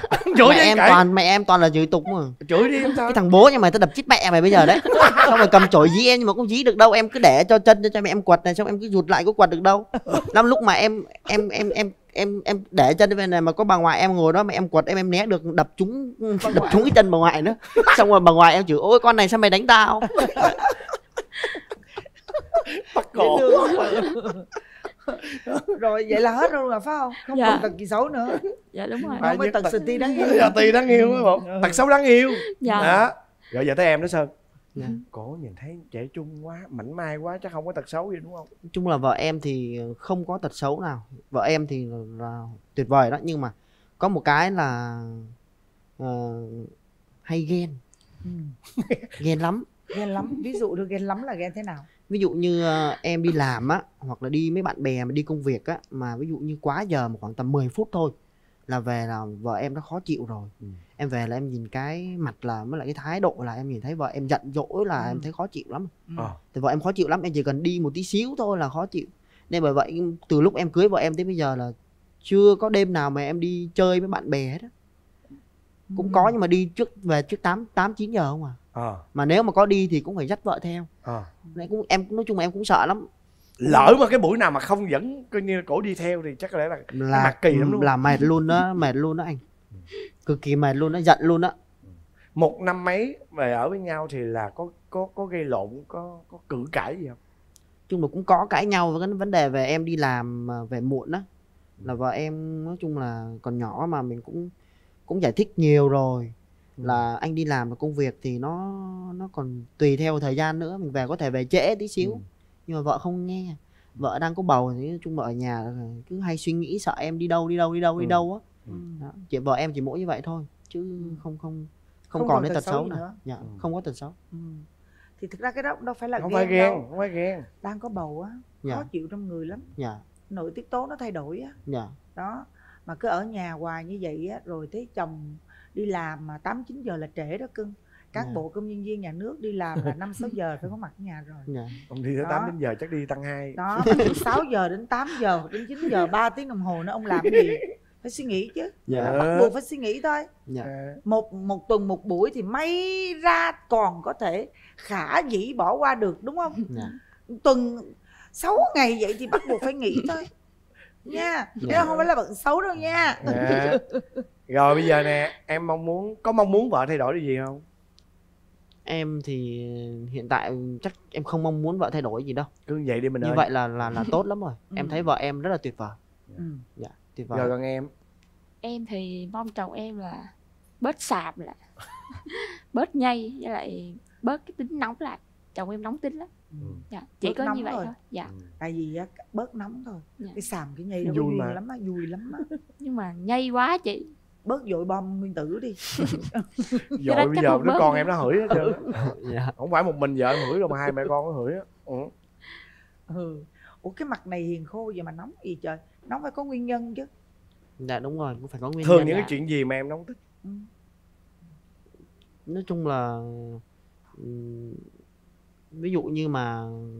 Mẹ em toàn là chửi tục mà. Chửi đi em sao? Cái thằng bố nhà mày tao đập chết mẹ mày bây giờ đấy. Xong rồi cầm chổi dí em nhưng mà không dí được đâu, em cứ để cho chân cho mẹ em quật này, xong em cứ rụt lại có quật được đâu. Lắm lúc mà em để chân bên này mà có bà ngoại em ngồi đó mà em quật em né được, đập trúng cái chân bà ngoại nữa. Xong rồi bà ngoại em chửi ôi con này sao mày đánh tao. Bắt cổ. Rồi vậy là hết luôn rồi phải không? Không còn tật gì xấu nữa. Dạ đúng rồi. Không có tật sự ti đáng yêu. Ti đáng yêu đúng không? Tật xấu đáng yêu. Dạ. Đó. Rồi giờ tới em đó Sơn. Cổ nhìn thấy trẻ trung quá, mảnh mai quá, chắc không có tật xấu gì đúng không? Nói chung là vợ em thì không có tật xấu nào. Vợ em thì là tuyệt vời đó, nhưng mà có một cái là hay ghen. Ghen lắm. Ghen lắm, ví dụ được ghen lắm là ghen thế nào? Ví dụ như em đi làm á, hoặc là đi với bạn bè mà đi công việc á, mà ví dụ như quá giờ mà khoảng tầm 10 phút thôi là về là vợ em nó khó chịu rồi. Em về là em nhìn cái mặt là với lại cái thái độ là em nhìn thấy vợ em giận dỗi là em thấy khó chịu lắm. Thì vợ em khó chịu lắm, em chỉ cần đi một tí xíu thôi là khó chịu. Nên bởi vậy từ lúc em cưới vợ em tới bây giờ là chưa có đêm nào mà em đi chơi với bạn bè hết á. Cũng có nhưng mà đi về trước 8-9 giờ không à. Mà nếu mà có đi thì cũng phải dắt vợ theo. Nên em nói chung là em cũng sợ lắm. Lỡ mà cái buổi nào mà không dẫn coi như cổ đi theo thì chắc có lẽ là mặt kỳ lắm luôn. Là mệt luôn đó, mệt luôn đó anh. Cực kỳ mệt luôn đó, giận luôn đó. 1 năm mấy về ở với nhau thì là có gây lộn, có cự cãi gì không? Chung là cũng có cãi nhau với cái vấn đề về em đi làm về muộn đó. Là vợ em nói chung là còn nhỏ mà mình cũng giải thích nhiều rồi. Là anh đi làm là công việc thì nó còn tùy theo thời gian nữa, mình về có thể về trễ tí xíu. Nhưng mà vợ không nghe. Vợ đang có bầu thì nói chung là ở nhà cứ hay suy nghĩ sợ em đi đâu á. Chị vợ em chỉ mỗi như vậy thôi chứ không còn đến tật xấu nào. Dạ, không có tật xấu. thì thực ra cái đó đâu phải là Không ghen phải ghen, đâu. không phải ghen. Đang có bầu á, Dạ. khó chịu trong người lắm, Dạ. nội tiết tố nó thay đổi á. Dạ. Đó, mà cứ ở nhà hoài như vậy á, rồi thấy chồng đi làm mà 8-9 giờ là trễ đó cưng. Cán Dạ. bộ công nhân viên nhà nước đi làm là 5-6 giờ phải có mặt ở nhà rồi. Dạ. Ông đi tới Đó. 8 đến giờ chắc đi tăng 2. Đó, mà từ 6 giờ đến 8 giờ hoặc đến 9 giờ 3 tiếng đồng hồ nữa ông làm cái gì? Phải suy nghĩ chứ. Dạ. Bắt buộc phải suy nghĩ thôi. Dạ. Một tuần một buổi thì may ra còn có thể khả dĩ bỏ qua được, đúng không? Dạ. Tuần 6 ngày vậy thì bắt buộc phải nghỉ thôi nha. Chứ không phải là bận xấu đâu nha. Dạ. Rồi bây giờ nè, em có mong muốn vợ thay đổi điều gì không? Em thì hiện tại chắc em không mong muốn vợ thay đổi gì đâu. Cứ vậy đi mình Như ơi. vậy là tốt lắm rồi. Em thấy vợ em rất là tuyệt vời. Dạ, tuyệt vời. Rồi còn em? Em thì mong chồng em là bớt sạp lại, bớt nhây, với lại bớt cái tính nóng lại. Chồng em nóng tính lắm. Dạ, chỉ Bớt có nóng như vậy thôi. thôi. Dạ. Tại vì á, bớt nóng thôi. Dạ. Cái xàm cái nhây đó Vui vui mà. lắm á, vui lắm á. Nhưng mà nhây quá chị. Bớt dội bom nguyên tử đi. Rồi bây giờ đứa con em nó hửi hết trơn. Dạ. Không phải một mình vợ em hửi đâu mà hai mẹ con nó hửi á. Ủa cái mặt này hiền khô vậy mà nóng gì trời? Nóng phải có nguyên nhân chứ. Dạ đúng rồi, cũng phải có nguyên Thường nhân. những Dạ. cái chuyện gì mà em không thích? Nói chung là ví dụ như mà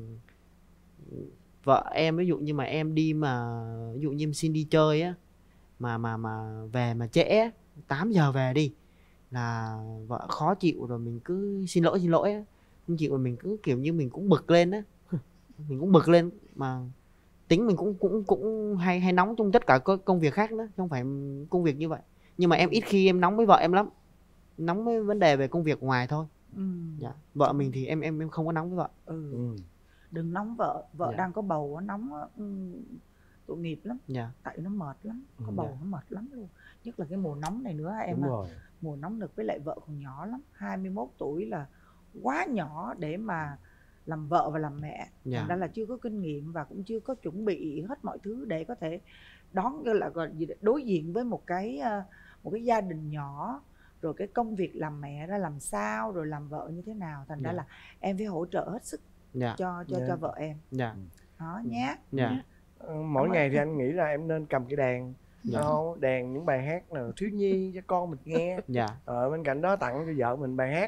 vợ em, ví dụ như mà em đi mà ví dụ như em xin đi chơi á mà về mà trễ á, 8 giờ về đi là vợ khó chịu, rồi mình cứ xin lỗi á, không chịu, rồi mình cứ kiểu như mình cũng bực lên á. Mình cũng bực lên, mà tính mình cũng hay nóng trong tất cả công việc khác nữa, không phải công việc như vậy. Nhưng mà em ít khi em nóng với vợ em lắm, nóng với vấn đề về công việc ngoài thôi. Dạ. Vợ mình thì em không có nóng với vợ. Đừng nóng vợ Dạ. đang có bầu nóng á, tội nghiệp lắm. Dạ. Tại nó mệt lắm, có bầu Dạ. nó mệt lắm luôn. Nhất là cái mùa nóng này nữa em. Đúng rồi. Mùa nóng nực, với lại vợ còn nhỏ lắm, 21 tuổi là quá nhỏ để mà làm vợ và làm mẹ. Dạ. Thành ra là chưa có kinh nghiệm và cũng chưa có chuẩn bị hết mọi thứ để có thể đối diện với một cái gia đình nhỏ, rồi cái công việc làm mẹ ra làm sao, rồi làm vợ như thế nào. Thành ra Dạ. là em phải hỗ trợ hết sức Dạ. cho vợ em. Dạ. Đó nhé. Dạ. Mỗi ngày thì anh nghĩ là em nên cầm cái đàn. Dạ. Đàn những bài hát nào thiếu nhi cho con mình nghe. Dạ. Bên cạnh đó tặng cho vợ mình bài hát